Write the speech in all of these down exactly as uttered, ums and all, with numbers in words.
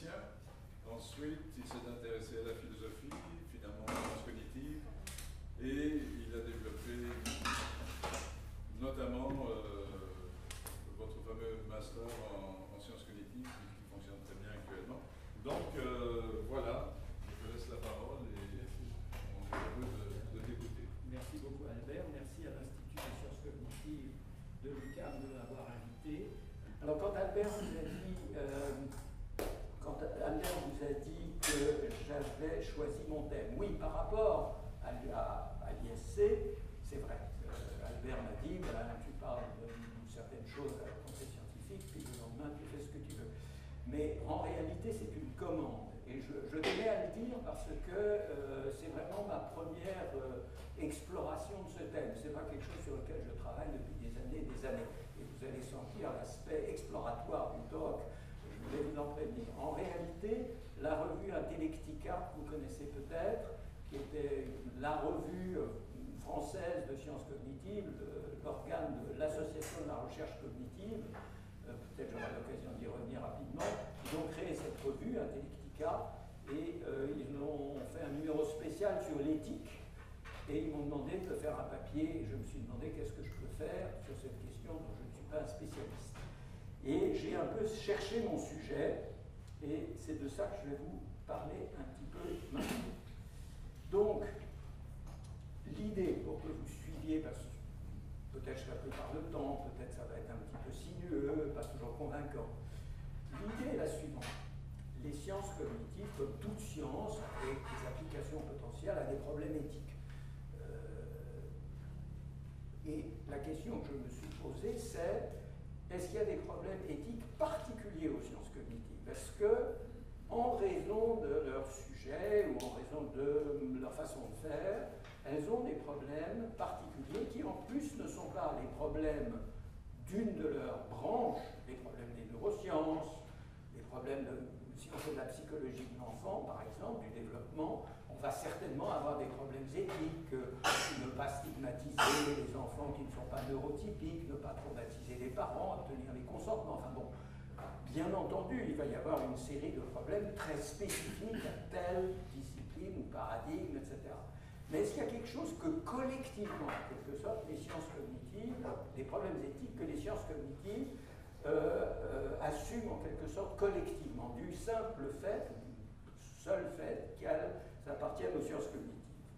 mathématicien. Ensuite, il s'est intéressé à la philosophie, finalement aux sciences cognitives, et il a développé notamment euh, votre fameux master en, en sciences cognitives qui fonctionne très bien actuellement. Donc euh, voilà, je te laisse la parole et on est heureux de, de t'écouter. Merci beaucoup Albert, merci à l'Institut des sciences cognitives de l'U Q A M de m'avoir invité. Alors quand Albert vous a dit, euh, quand Albert vous a dit que j'avais choisi mon thème, oui, par rapport à, à, à l'I S C, c'est vrai. Euh, Albert m'a dit, ben, tu parles d'une certaine chose à la conseil scientifique, puis le lendemain tu fais ce que tu veux. Mais en réalité, c'est une commande. Et je, je tenais à le dire parce que euh, c'est vraiment ma première euh, exploration de ce thème. Ce n'est pas quelque chose sur lequel je travaille depuis des années et des années. Et vous allez sentir l'aspect exploratoire du talk, je voulais vous en prévenir. En réalité, la revue Intellectica, que vous connaissez peut-être, qui était la revue française de sciences cognitives, l'organe de l'Association de la recherche cognitive, euh, peut-être j'aurai l'occasion d'y revenir rapidement, ils ont créé cette revue Intellectica et euh, ils ont fait un numéro spécial sur l'éthique et ils m'ont demandé de faire un papier et je me suis demandé qu'est-ce que je peux faire sur cette question dont je ne suis pas un spécialiste. Et j'ai un peu cherché mon sujet et c'est de ça que je vais vous parler un petit peu maintenant. Donc, l'idée, pour que vous suiviez, parce que peut-être je serai pris par le temps, peut-être ça va être un petit peu sinueux, pas toujours convaincant. L'idée est la suivante. Les sciences cognitives, comme toute science, avec des applications potentielles, a des problèmes éthiques. Euh, et la question que je me suis posée, c'est est-ce qu'il y a des problèmes éthiques particuliers aux sciences cognitives? Est-ce que, en raison de leur sujet ou en raison de leur façon de faire, elles ont des problèmes particuliers qui, en plus, ne sont pas les problèmes d'une de leurs branches, les problèmes des neurosciences, les problèmes de, si on fait de la psychologie de l'enfant, par exemple, du développement, on va certainement avoir des problèmes éthiques, ne pas stigmatiser les enfants qui ne sont pas neurotypiques, ne pas traumatiser les parents, obtenir les consentements, enfin bon. Bien entendu, il va y avoir une série de problèmes très spécifiques à telle discipline ou paradigme, et cetera. Mais est-ce qu'il y a quelque chose que collectivement, en quelque sorte, les sciences cognitives, les problèmes éthiques que les sciences cognitives euh, euh, assument en quelque sorte collectivement, du simple fait, du seul fait qu'elles appartiennent aux sciences cognitives?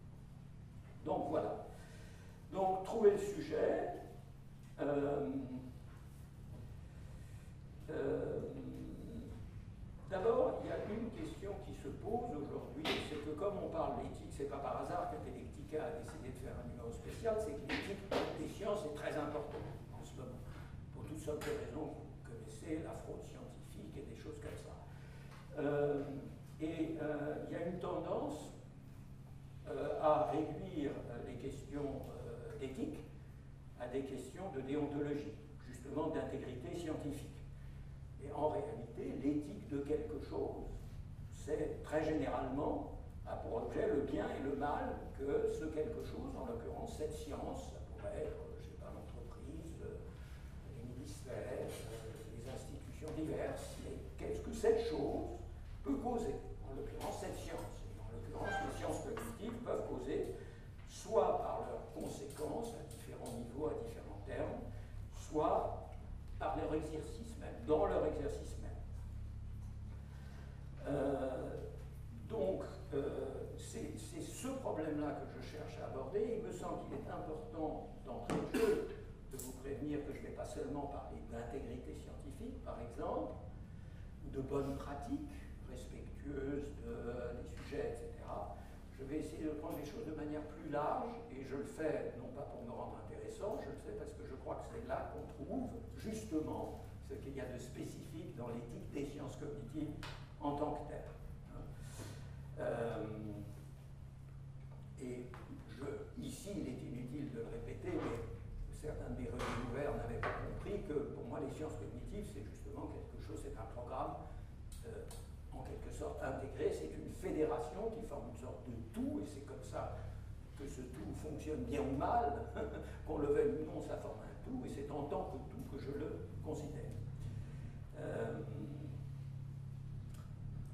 Donc voilà. Donc trouver le sujet. Euh, Euh, D'abord, il y a une question qui se pose aujourd'hui, c'est que comme on parle d'éthique, c'est pas par hasard qu'Intellectica a décidé de faire un numéro spécial, c'est que l'éthique des sciences est très importante en ce moment, pour toutes sortes de raisons que vous connaissez, la fraude scientifique et des choses comme ça. Euh, et euh, il y a une tendance euh, à réduire les questions euh, éthiques à des questions de déontologie, justement d'intégrité scientifique. Et en réalité, l'éthique de quelque chose, c'est très généralement, a pour objet le bien et le mal que ce quelque chose, en l'occurrence cette science, ça pourrait être, je ne sais pas, l'entreprise, les ministères, les institutions diverses, mais qu'est-ce que cette chose peut causer, en l'occurrence cette science. Et en l'occurrence, les sciences cognitives peuvent causer, soit par leurs conséquences à différents niveaux, à différents termes, soit par leur exercice même, dans leur exercice même. Euh, donc, euh, c'est ce problème-là que je cherche à aborder. Il me semble qu'il est important d'entrer de jeu, de vous prévenir que je ne vais pas seulement parler d'intégrité scientifique, par exemple, ou de bonnes pratiques respectueuses de, des sujets, et cetera. Je vais essayer de prendre les choses de manière plus large, et je le fais non pas pour me rendre intéressant, je le fais parce que je crois que c'est là qu'on trouve justement ce qu'il y a de spécifique dans l'éthique des sciences cognitives en tant que telle. Euh, et je, ici, il est inutile de le répéter, mais certains de mes revues ouverts n'avaient pas compris que pour moi, les sciences cognitives, c'est justement quelque chose, c'est un programme euh, en quelque sorte intégré, c'est une fédération qui forme une sorte de tout, et c'est comme ça que ce tout fonctionne bien ou mal, qu'on le veuille ou non, ça forme un tout, et c'est en tant que tout que je le considère. Euh,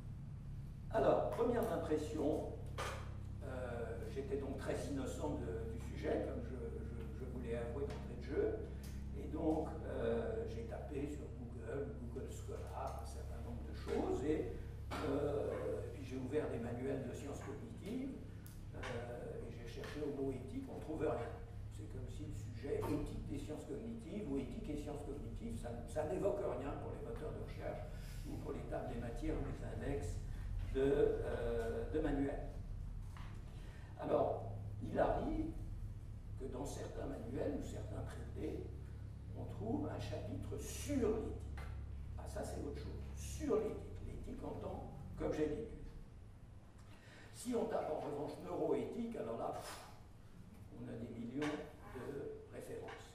l'impression, euh, j'étais donc très innocent de, du sujet, comme je, je, je voulais avouer d'entrée de jeu, et donc euh, j'ai tapé sur Google, Google Scholar, un certain nombre de choses, et, euh, et puis j'ai ouvert des manuels de sciences cognitives, euh, et j'ai cherché au mot éthique, on ne trouve rien. C'est comme si le sujet éthique des sciences cognitives ou éthique et sciences cognitives, ça, ça n'évoque rien pour les moteurs de recherche ou pour les tables des matières ou les index de, euh, de manuels. Alors, il arrive que dans certains manuels ou certains traités, on trouve un chapitre sur l'éthique. Ah, ça c'est autre chose. Sur l'éthique. L'éthique en tant qu'objet d'étude. Si on tape en revanche neuroéthique, alors là, pff, on a des millions de références.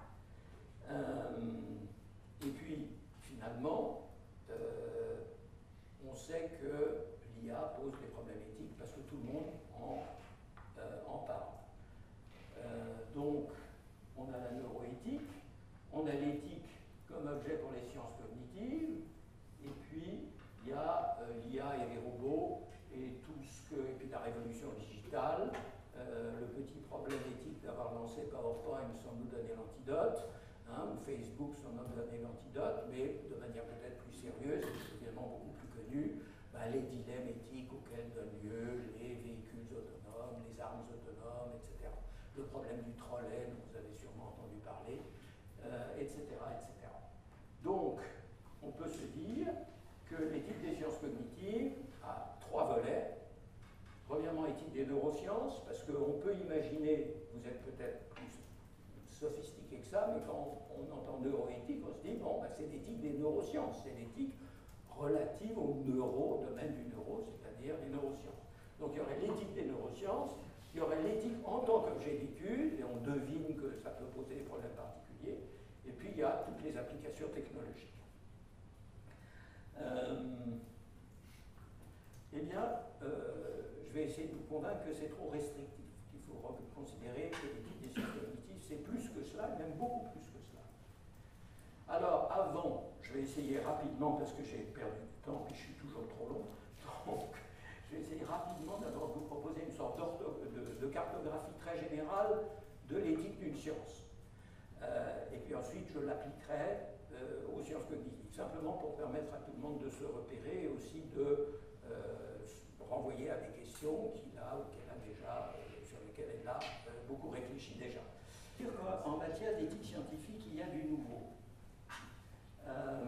Euh, et puis, finalement, euh, on sait que l'I A pose des problèmes éthiques parce que tout le monde en, euh, en parle. Euh, donc, on a la neuroéthique, on a l'éthique comme objet pour les sciences cognitives, et puis il y a euh, l'I A et les robots, et tout ce que, et puis la révolution digitale, euh, le petit problème éthique d'avoir lancé PowerPoint sans nous donner l'antidote, hein, ou Facebook sans nous donner l'antidote, mais de manière peut-être plus sérieuse, et évidemment beaucoup plus connue, ben, les dilemmes éthiques auxquels donnent lieu les véhicules autonomes, les armes autonomes, et cetera. Le problème du trolley, dont vous avez sûrement entendu parler, euh, et cetera, et cetera. Donc, on peut se dire que l'éthique des sciences cognitives a trois volets. Premièrement, éthique des neurosciences, parce qu'on peut imaginer, vous êtes peut-être plus sophistiqué que ça, mais quand on entend neuroéthique, on se dit, bon, ben, c'est l'éthique des neurosciences, c'est l'éthique relative au neuro, au domaine du neuro, c'est-à-dire les neurosciences. Donc il y aurait l'éthique des neurosciences, il y aurait l'éthique en tant qu'objet d'étude, et on devine que ça peut poser des problèmes particuliers, et puis il y a toutes les applications technologiques. Euh, eh bien, euh, je vais essayer de vous convaincre que c'est trop restrictif, qu'il faut considérer que l'éthique des sciences cognitives, c'est plus que cela, et même beaucoup plus que cela. Alors, avant, je vais essayer rapidement, parce que j'ai perdu du temps, et je suis toujours trop long, donc je vais essayer rapidement d'abord de vous proposer une sorte de, de cartographie très générale de l'éthique d'une science. Euh, et puis ensuite, je l'appliquerai euh, aux sciences cognitives, simplement pour permettre à tout le monde de se repérer et aussi de euh, renvoyer à des questions qu'il a ou qu'elle a déjà, euh, sur lesquelles elle a euh, beaucoup réfléchi déjà. En matière d'éthique scientifique, il y a du nouveau. Euh,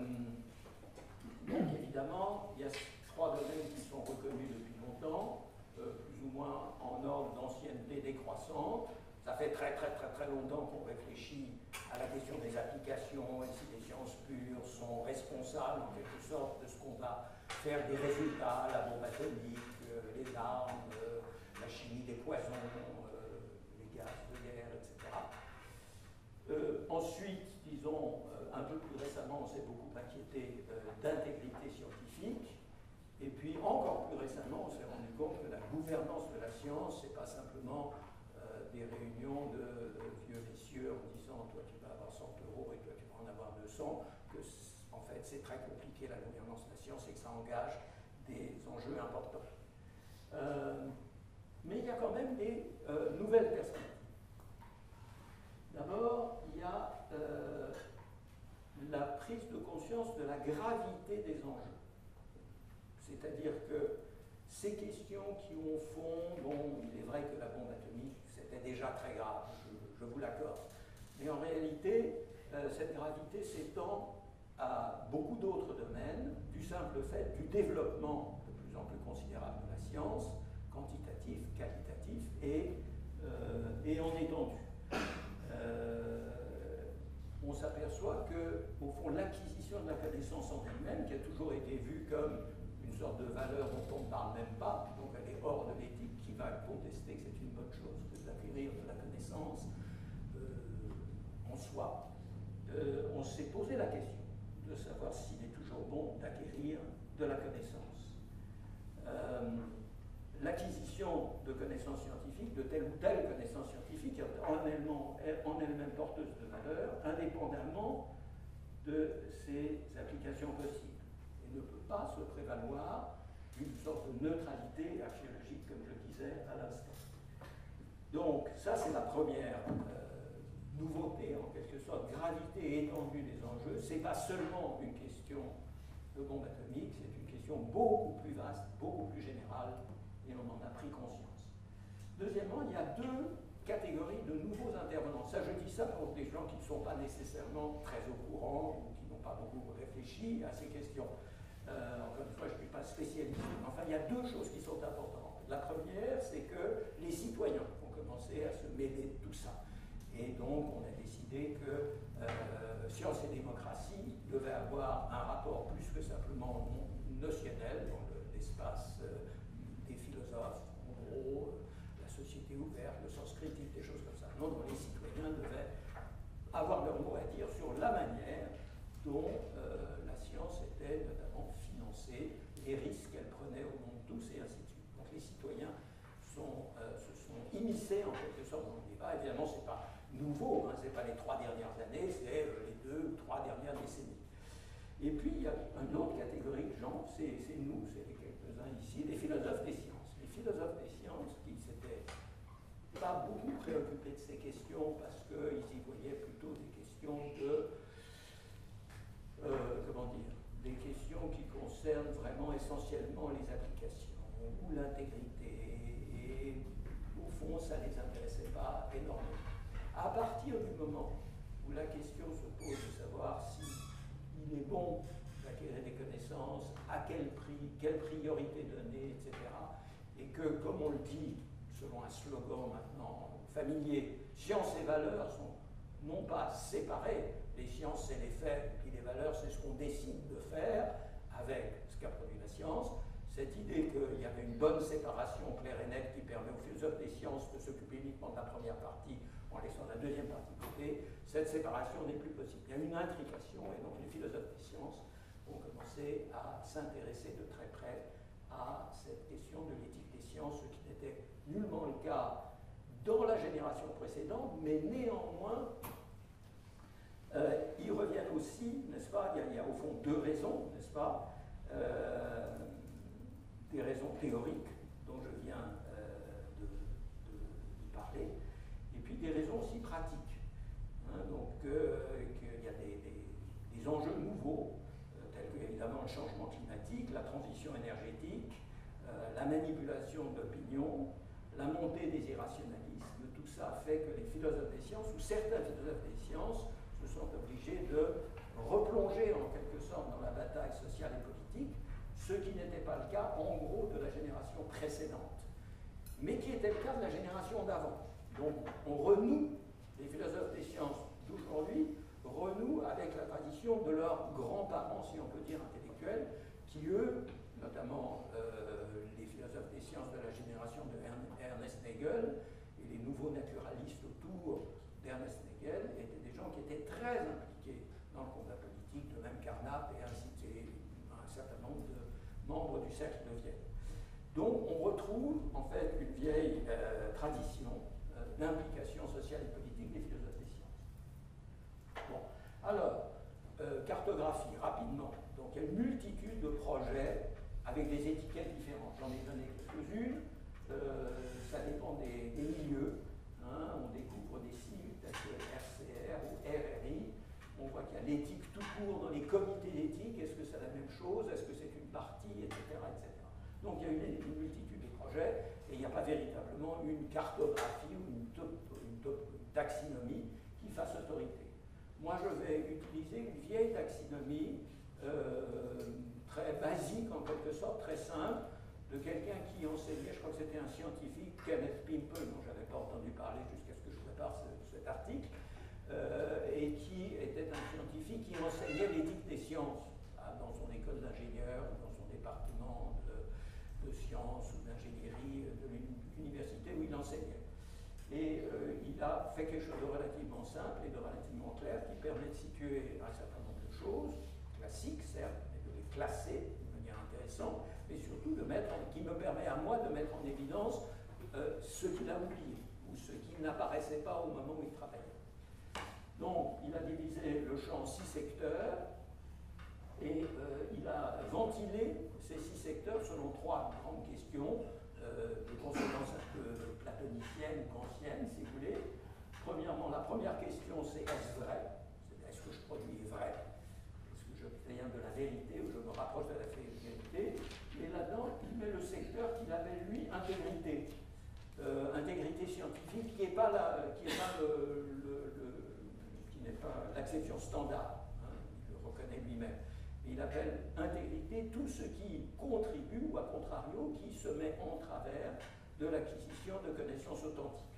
donc évidemment, il y a trois domaines qui sont reconnus depuis longtemps, euh, plus ou moins en ordre d'ancienneté décroissante. Ça fait très très très très longtemps qu'on réfléchit à la question des applications et si les sciences pures sont responsables en quelque sorte de ce qu'on va faire des résultats, la bombe atomique, euh, les armes, euh, la chimie des poisons, euh, les gaz de guerre, et cetera. Euh, ensuite, disons, euh, un peu plus récemment, on s'est beaucoup inquiété euh, d'intégrité scientifique. Et puis, encore plus récemment, on s'est rendu compte que la gouvernance de la science, c'est pas simplement euh, des réunions de, de vieux messieurs en disant toi tu vas avoir cent euros et toi tu vas en avoir deux cents, que en fait c'est très compliqué la gouvernance de la science et que ça engage des enjeux importants. Euh, mais il y a quand même des euh, nouvelles perspectives. D'abord, il y a euh, la prise de conscience de la gravité des enjeux. C'est-à-dire que ces questions qui, au fond, bon, il est vrai que la bombe atomique, c'était déjà très grave, je, je vous l'accorde. Mais en réalité, euh, cette gravité s'étend à beaucoup d'autres domaines, du simple fait du développement de plus en plus considérable de la science, quantitatif, qualitatif et, euh, et en étendue. Euh, on s'aperçoit que, au fond, l'acquisition de la connaissance en elle-même, qui a toujours été vue comme une sorte de valeur dont on ne parle même pas, donc elle est hors de l'éthique, qui va contester que c'est une bonne chose que d'acquérir de la connaissance euh, en soi. Euh, on s'est posé la question de savoir s'il est toujours bon d'acquérir de la connaissance. Euh, L'acquisition de connaissances scientifiques, de telle ou telle connaissance scientifique, est en elle-même porteuse de valeur, indépendamment de ses applications possibles. Et ne peut pas se prévaloir une sorte de neutralité archéologique, comme je disais à l'instant. Donc, ça, c'est la première euh, nouveauté, en quelque sorte, gravité et étendue des enjeux. Ce n'est pas seulement une question de bombe atomique, c'est une question beaucoup plus vaste, beaucoup plus générale, et on en a pris conscience. Deuxièmement, il y a deux catégories de nouveaux intervenants. Ça, je dis ça pour des gens qui ne sont pas nécessairement très au courant ou qui n'ont pas beaucoup réfléchi à ces questions. Euh, encore une fois, je ne suis pas spécialiste. Enfin, il y a deux choses qui sont importantes. La première, c'est que les citoyens ont commencé à se mêler de tout ça. Et donc, on a décidé que euh, science et démocratie devaient avoir un rapport plus que simplement notionnel dans l'espace euh, des philosophes, en gros, euh, la société ouverte, le sens critique, des choses comme ça. Non, non, les citoyens devaient avoir leur mot à dire sur la manière dont euh, la science était notamment financée, les risques qu'elle prenait au nom de tous, et ainsi de suite. Donc les citoyens sont, euh, se sont immiscés en quelque sorte dans le débat. Évidemment, ce n'est pas nouveau, hein, ce n'est pas les trois dernières années, c'est euh, les deux ou trois dernières décennies. Et puis, il y a une autre catégorie de gens, c'est nous, c'est quelques-uns ici, les philosophes des sciences. Les philosophes des sciences qui s'étaient pas beaucoup préoccupés de ces questions parce qu'ils y voyaient plutôt des questions de, euh, comment dire, des questions qui concernent vraiment essentiellement les applications ou l'intégrité, et au fond, ça ne les intéressait pas énormément. À partir du moment où la question se pose de savoir si il est bon d'acquérir des connaissances, à quel prix, quelle priorité donner, et cetera, et que, comme on le dit, selon un slogan maintenant familier, sciences et valeurs sont non pas séparées, les sciences c'est les faits, puis les valeurs c'est ce qu'on décide de faire avec ce qu'a produit la science. Cette idée qu'il y avait une bonne séparation claire et nette qui permet aux philosophes des sciences de s'occuper uniquement de la première partie en laissant la deuxième partie de côté, cette séparation n'est plus possible. Il y a une intrication, et donc les philosophes des sciences ont commencé à s'intéresser de très près à cette question de l'éthique des sciences, ce qui n'était nullement le cas dans la génération précédente, mais néanmoins, euh, ils reviennent aussi, n'est-ce pas, il y, a, il y a au fond deux raisons, n'est-ce pas, euh, des raisons théoriques dont je viens euh, de, de, de parler, et puis des raisons aussi pratiques. Hein, donc, euh, qu'il y a des, des, des enjeux nouveaux, euh, tels que évidemment le changement climatique, la transition énergétique, euh, la manipulation d'opinion, la montée des irrationalismes. Tout ça fait que les philosophes des sciences, ou certains philosophes des sciences, se sont obligés de replonger en quelque sorte dans la bataille sociale et politique, ce qui n'était pas le cas en gros de la génération précédente, mais qui était le cas de la génération d'avant. Donc on renoue, les philosophes des sciences d'aujourd'hui renouent avec la tradition de leurs grands-parents, si on peut dire, intellectuels, qui eux, notamment euh, les philosophes des sciences de la génération de Ernest Hegel et les nouveaux naturalistes autour d'Ernest Hegel, étaient des gens qui étaient très impliqués dans le combat politique, de même Carnap et ainsi de un certain nombre de membres du cercle de Vienne. Donc on retrouve en fait une vieille euh, tradition euh, d'implication sociale et politique des philosophes des sciences. Bon, alors, euh, cartographie, rapidement. Donc il y a une multitude de projets avec des étiquettes différentes. J'en ai donné quelques-unes. Euh, ça dépend des, des milieux. Hein. On découvre des sites tels que R C R ou R R I. On voit qu'il y a l'éthique tout court dans les comités d'éthique. Est-ce que c'est la même chose? Est-ce que c'est une partie, et cetera, et cetera. Donc il y a une, une multitude de projets et il n'y a pas véritablement une cartographie ou une, top, une, top, une taxinomie qui fasse autorité. Moi, je vais utiliser une vieille taxinomie euh, très basique, en quelque sorte, très simple, de quelqu'un qui enseignait, je crois que c'était un scientifique, Kenneth Pimple, dont je n'avais pas entendu parler jusqu'à ce que je prépare ce, cet article, euh, et qui était un scientifique qui enseignait l'éthique des sciences hein, dans son école d'ingénieur, dans son département de, de sciences ou d'ingénierie de l'université où il enseignait. Et euh, il a fait quelque chose de relativement simple et de relativement clair qui permet de situer un certain nombre de choses, classiques certes, mais de les classer de manière intéressante, mais surtout de mettre, en, qui me permet à moi de mettre en évidence euh, ce qu'il a oublié, ou ce qui n'apparaissait pas au moment où il travaillait. Donc, il a divisé le champ en six secteurs, et euh, il a ventilé ces six secteurs selon trois questions euh, de consonance un peu platonicienne ou kantienne, si vous voulez. Premièrement, la première question, c'est est-ce vrai? Est-ce que je produis est vrai? Est-ce que j'obtiens de la vérité ou je me rapproche de la vérité? Et là-dedans, il met le secteur qu'il appelle, lui, intégrité. Euh, intégrité scientifique, qui n'est pas la, qui est pas le, le, le, qui n'est pas l'acception standard, hein, il le reconnaît lui-même. Il appelle intégrité tout ce qui contribue, ou à contrario, qui se met en travers de l'acquisition de connaissances authentiques.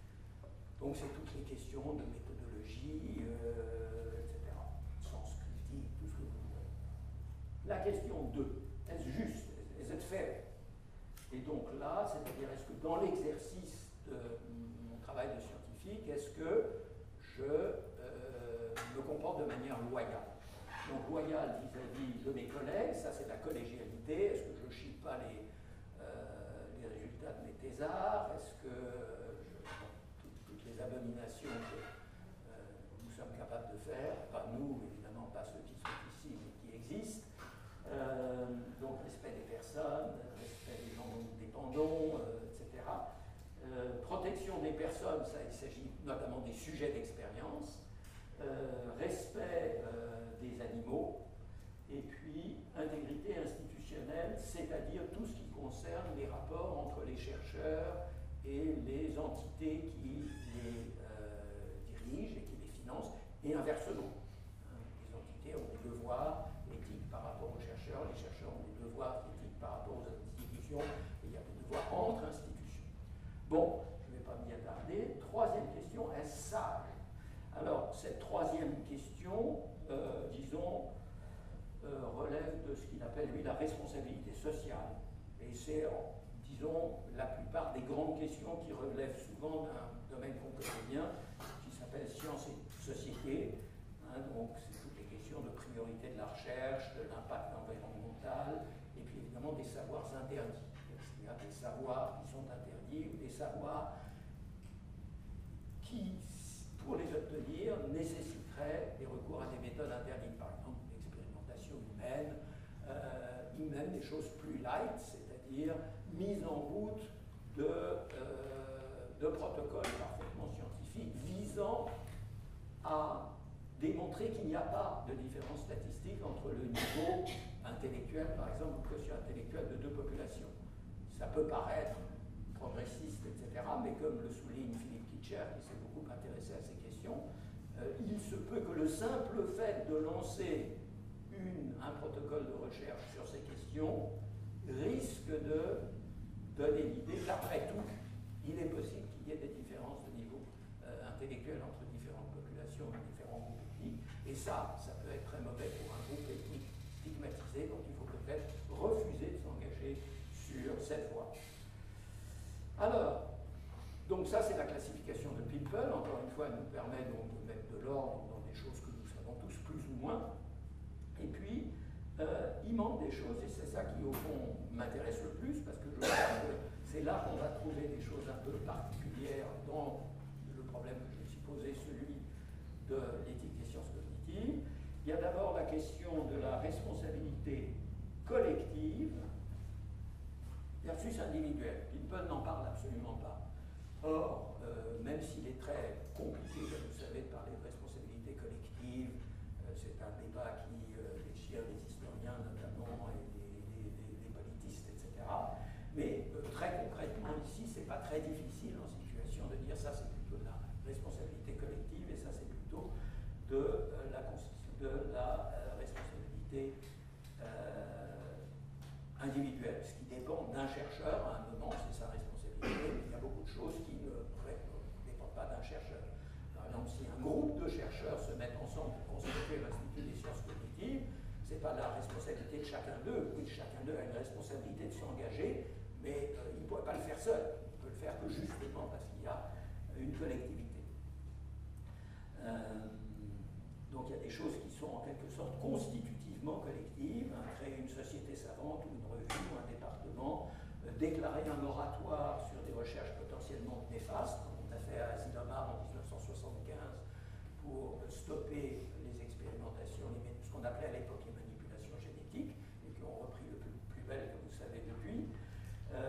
Donc c'est toutes les questions de méthodologie, euh, et cetera, sens critique, tout ce que vous voulez. La question deux, est-ce juste? Est-ce fair? Et donc là, c'est-à-dire, est-ce que dans l'exercice de mon travail de scientifique, est-ce que je euh, me comporte de manière loyale? Donc loyal vis-à-vis de mes collègues, ça c'est la collégialité. Est-ce que je ne chie pas les, euh, les résultats de mes thésards? Est-ce que je, toutes, toutes les abominations que euh, nous sommes capables de faire, pas nous, évidemment, pas ceux qui sont ici, mais qui existent. Euh, donc respect des personnes, respect des gens dont nous dépendons, euh, et cetera. Euh, protection des personnes, ça, il s'agit notamment des sujets d'expérience. Euh, respect euh, des animaux, et puis intégrité institutionnelle, c'est-à-dire tout ce qui concerne les rapports entre les chercheurs et les entités qui les euh, dirigent et qui les financent, et inversement. Hein, les entités ont des devoirs éthiques par rapport aux chercheurs, les chercheurs ont des devoirs éthiques par rapport aux institutions, et il y a des devoirs entre institutions. Bon, je ne vais pas m'y attarder. Troisième question, est-ce sage? Alors, cette troisième question, euh, disons, euh, relève de ce qu'il appelle, lui, la responsabilité sociale. Et c'est, disons, la plupart des grandes questions qui relèvent souvent d'un domaine qu'on connaît bien, qui s'appelle science et société. Hein, donc, c'est toutes les questions de priorité de la recherche, de l'impact environnemental, et puis évidemment des savoirs interdits. Il y a des savoirs qui sont interdits ou des savoirs qui, pour les obtenir, nécessiterait des recours à des méthodes interdites, par exemple l'expérimentation humaine, euh, ou même des choses plus light, c'est-à-dire mise en route de, euh, de protocoles parfaitement scientifiques visant à démontrer qu'il n'y a pas de différence statistique entre le niveau intellectuel, par exemple, ou quotient intellectuel de deux populations. Ça peut paraître progressiste, et cetera, mais comme le souligne Philippe Kitcher, qui s'est beaucoup intéressé à ces questions, euh, il se peut que le simple fait de lancer une, un protocole de recherche sur ces questions risque de donner l'idée qu'après tout, il est possible qu'il y ait des différences de niveau euh, intellectuel entre différentes populations et différents groupes ethniques, et ça, ça peut être très mauvais pour un groupe ethnique stigmatisé, donc il faut peut-être refuser de s'engager sur cette voie. Alors, donc ça c'est la classification de Pimpel, encore une fois elle nous permet donc de mettre de l'ordre dans des choses que nous savons tous plus ou moins, et puis euh, il manque des choses, et c'est ça qui au fond m'intéresse le plus, parce que je crois que c'est là qu'on va trouver des choses un peu particulières dans le problème que je me suis posé, celui de l'éthique des sciences cognitives. Il y a d'abord la question de la responsabilité collective versus individuelle. Pimpel n'en parle absolument pas. Or, euh, même s'il est très compliqué, comme vous savez, de parler de responsabilité collective, euh, c'est un débat qui euh, déchire les historiens notamment et les, les, les, les politistes, et cetera. Mais euh, très concrètement ici, c'est pas très difficile en situation de dire ça c'est plutôt de la responsabilité collective et ça c'est plutôt de euh, la, de la euh, responsabilité euh, individuelle, ce qui dépend d'un chercheur à un moment, c'est sa responsabilité. Il y a beaucoup de choses qui ne dépendent pas d'un chercheur. Par exemple, si un groupe de chercheurs se mettent ensemble pour constituer l'Institut des sciences cognitives, ce n'est pas la responsabilité de chacun d'eux. Oui, chacun d'eux a une responsabilité de s'engager, mais euh, il ne pourrait pas le faire seul. Il peut le faire que justement parce qu'il y a une collectivité. Euh, donc il y a des choses qui sont en quelque sorte constitutivement collectives, hein, créer une société savante ou une revue ou un département, euh, déclarer un moratoire sur des recherches potentiellement néfastes, comme on a fait à Asilomar en mille neuf cent soixante-quinze pour stopper les expérimentations, les, ce qu'on appelait à l'époque les manipulations génétiques, et qui ont repris le plus, plus belle, comme vous savez, depuis. Euh,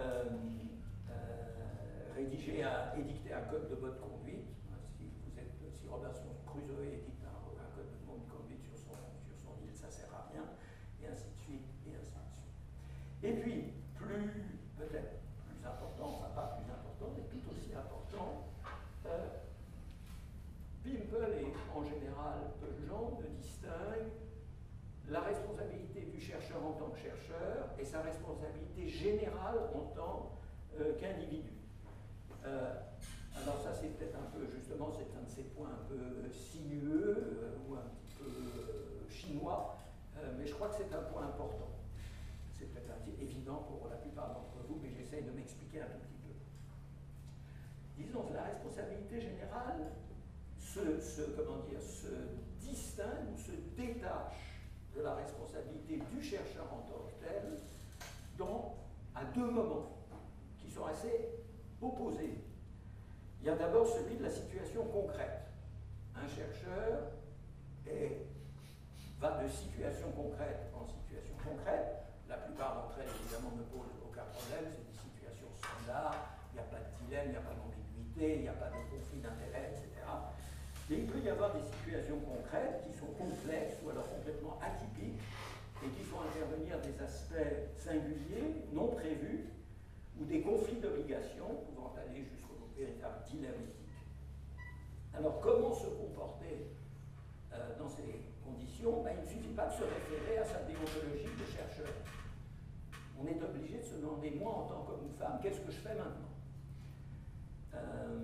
chercheur en tant que chercheur et sa responsabilité générale en tant euh, qu'individu. Euh, alors ça c'est peut-être un peu, justement, c'est un de ces points un peu sinueux euh, ou un petit peu euh, chinois, euh, mais je crois que c'est un point important. C'est peut-être évident pour la plupart d'entre vous, mais j'essaye de m'expliquer un tout petit peu. Disons que la responsabilité générale se, se, comment dire, se distingue ou se détache de la responsabilité du chercheur en tant que tel dans, à deux moments qui sont assez opposés. Il y a d'abord celui de la situation concrète. Un chercheur est, va de situation concrète en situation concrète. La plupart d'entre elles, évidemment, ne posent aucun problème. C'est des situations standards. Il n'y a pas de dilemme, il n'y a pas d'ambiguïté, il n'y a pas de conflit d'intérêts, et cetera. Mais il peut y avoir des situations concrètes qui sont complexes ou alors complètement atypiques et qui font intervenir des aspects singuliers, non prévus, ou des conflits d'obligation pouvant aller jusqu'au véritable dilemme éthique. Alors, comment se comporter euh, dans ces conditions? Ben, il ne suffit pas de se référer à sa déontologie de chercheur. On est obligé de se demander, moi, en tant qu'homme ou femme, qu'est-ce que je fais maintenant? euh,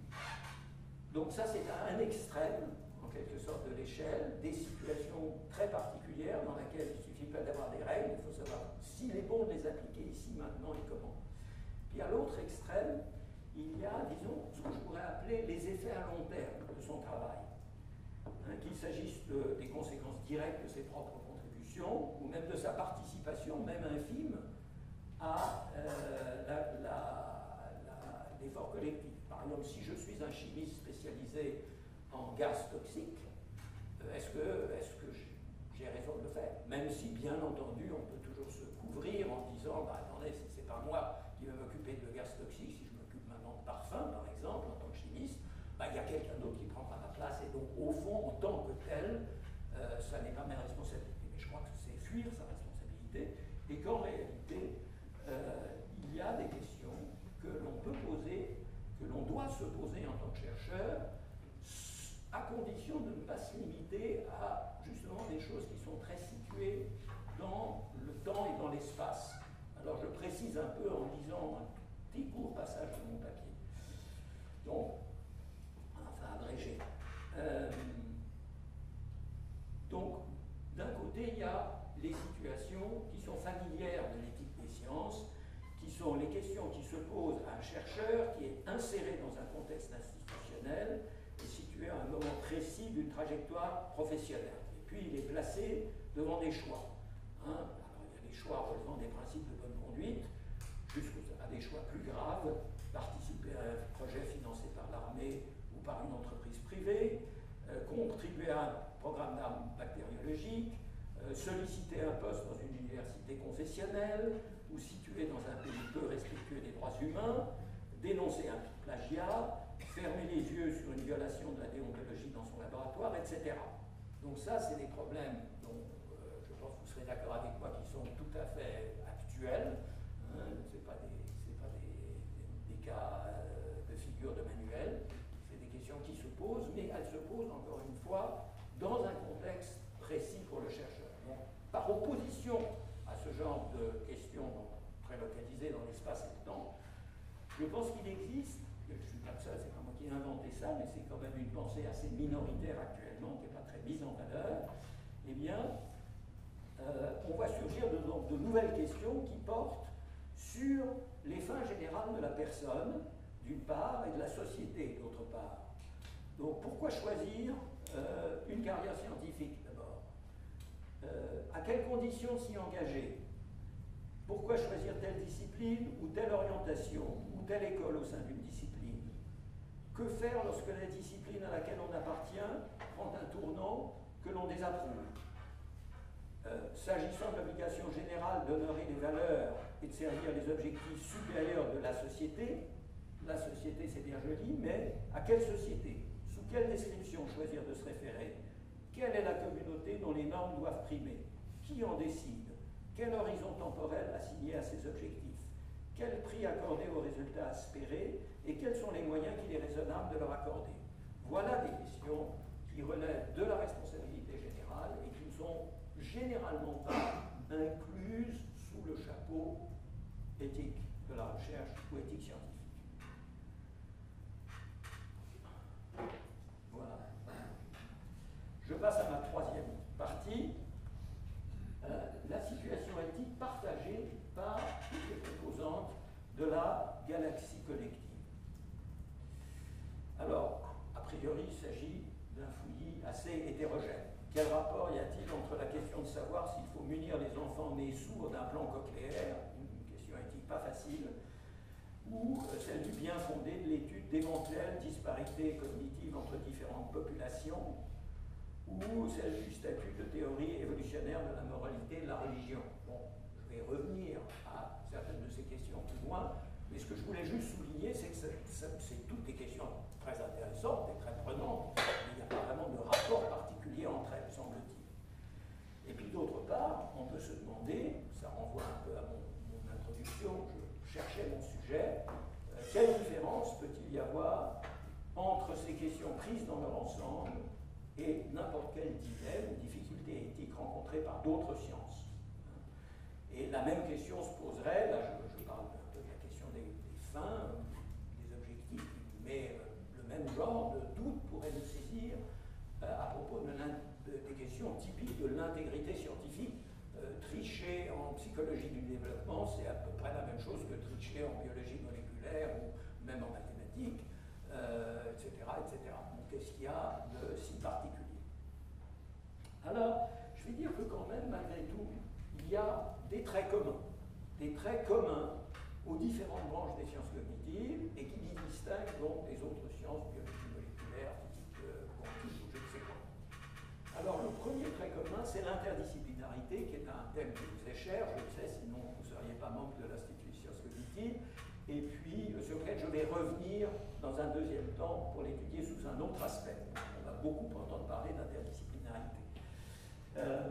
Donc ça, c'est un extrême, en quelque sorte, de l'échelle, des situations très particulières dans lesquelles il ne suffit pas d'avoir des règles, il faut savoir s'il est bon de les appliquer ici, maintenant et comment. Puis à l'autre extrême, il y a, disons, ce que je pourrais appeler les effets à long terme de son travail. Hein, qu'il s'agisse de, des conséquences directes de ses propres contributions, ou même de sa participation, même infime, à euh, l'effort collectif. Par exemple, si je suis un chimiste spécialisé en gaz toxiques, euh, est-ce que, est-ce que j'ai raison de le faire? Même si, bien entendu, on peut toujours se couvrir en disant, bah, attendez, si c'est pas moi qui vais m'occuper de gaz toxiques, si je m'occupe maintenant de parfum, par exemple, en tant que chimiste, bah, il y a quelqu'un d'autre qui prendra ma place, et donc, au fond, en tant que tel, euh, ça n'est pas ma responsabilité. Mais je crois que c'est fuir sa responsabilité, et qu'en réalité, euh, il y a des questions que l'on peut poser, que l'on doit se poser en tant que chercheur, à condition de ne pas se limiter à, justement, des choses qui sont très situées dans le temps et dans l'espace. Alors, je précise un peu en lisant un petit court passage de mon papier. Donc, enfin, abrégé. Euh, donc, d'un côté, il y a les situations qui sont familières de l'éthique des sciences, qui sont les questions qui se posent à un chercheur qui est inséré dans un contexte institutionnel et situé à un moment précis d'une trajectoire professionnelle. Et puis, il est placé devant des choix. Hein. Alors, il y a des choix relevant des principes de bonne conduite, jusqu'à des choix plus graves, participer à un projet financé par l'armée ou par une entreprise privée, euh, contribuer à un programme d'armes bactériologiques, euh, solliciter un poste dans une université confessionnelle ou situé dans un pays peu respectueux des droits humains, dénoncer un plagiat, fermer les yeux sur une violation de la déontologie dans son laboratoire, et cetera. Donc ça, c'est des problèmes dont euh, je pense que vous serez d'accord avec moi qui sont tout à fait actuels. Hein, ce n'est pas, des, pas des, des, des cas euh, de figure de manuel, c'est des questions qui se posent, mais elles se posent encore une fois dans un contexte précis pour le chercheur. Donc, par opposition à ce genre de questions donc, très localisées dans l'espace et le temps, je pense qu'il existe, je ne suis pas le seul, c'est pas moi qui ai inventé ça, mais c'est quand même une pensée assez minoritaire actuellement, qui n'est pas très mise en valeur, eh bien, euh, on voit surgir de, de nouvelles questions qui portent sur les fins générales de la personne, d'une part, et de la société, d'autre part. Donc, pourquoi choisir euh, une carrière scientifique, d'abord? euh, À quelles conditions s'y engager? Pourquoi choisir telle discipline ou telle orientation ou telle école au sein d'une discipline? Que faire lorsque la discipline à laquelle on appartient prend un tournant que l'on désapprouve? Euh, S'agissant de l'obligation générale d'honorer les valeurs et de servir les objectifs supérieurs de la société, la société c'est bien joli, mais à quelle société? Sous quelle description choisir de se référer? Quelle est la communauté dont les normes doivent primer? Qui en décide? Quel horizon temporel assigné à ces objectifs? Quel prix accorder aux résultats espérés? Et quels sont les moyens qu'il est raisonnable de leur accorder? Voilà des questions qui relèvent de la responsabilité générale et qui ne sont généralement pas incluses sous le chapeau éthique de la recherche ou éthique scientifique. Voilà. Je passe à ma troisième partie, euh, la situation éthique partagée par toutes les composantes de la galaxie collective. Alors, a priori, il s'agit d'un fouillis assez hétérogène. Quel rapport y a-t-il entre la question de savoir s'il faut munir les enfants nés sourds d'un plan cochléaire, une question éthique pas facile, ou celle du bien fondé de l'étude d'éventuelles disparités cognitives entre différentes populations, ou celle du statut de théorie évolutionnaire de la moralité et de la religion. Bon, je vais revenir à certaines de ces questions plus loin, mais ce que je voulais juste souligner, c'est que c'est toutes des questions très intéressantes et très prenantes, mais il n'y a pas vraiment de rapport particulier entre elles, semble-t-il. Et puis d'autre part, on peut se demander, ça renvoie un peu à mon, mon introduction, je cherchais mon sujet, euh, quelle différence peut-il y avoir entre ces questions prises dans leur ensemble et n'importe quel dilemme ou difficulté éthique rencontrée par d'autres sciences. Et la même question se poserait, là je, je parle un peu de la question des, des fins, des objectifs, mais euh, le même genre de doute pourrait nous saisir euh, à propos de, de, des questions typiques de l'intégrité scientifique. Euh, tricher en psychologie du développement, c'est à peu près la même chose que tricher en biologie moléculaire ou même en mathématiques, euh, et cetera, et cetera. Donc, qu'est-ce qu'il y a de si particulier? Alors, je vais dire que quand même, malgré tout, il y a des traits communs, des traits communs aux différentes branches des sciences cognitives et qui les distinguent donc des autres sciences, biologie moléculaire, physique euh, quantique ou je ne sais quoi. Alors, le premier trait commun, c'est l'interdisciplinarité, qui est un thème qui vous est cher, je le sais, sinon vous ne seriez pas membre de l'Institut de sciences cognitives, et puis euh, sur lequel je vais revenir dans un deuxième temps pour l'étudier sous un autre aspect. On va beaucoup entendre parler d'interdisciplinarité. Euh,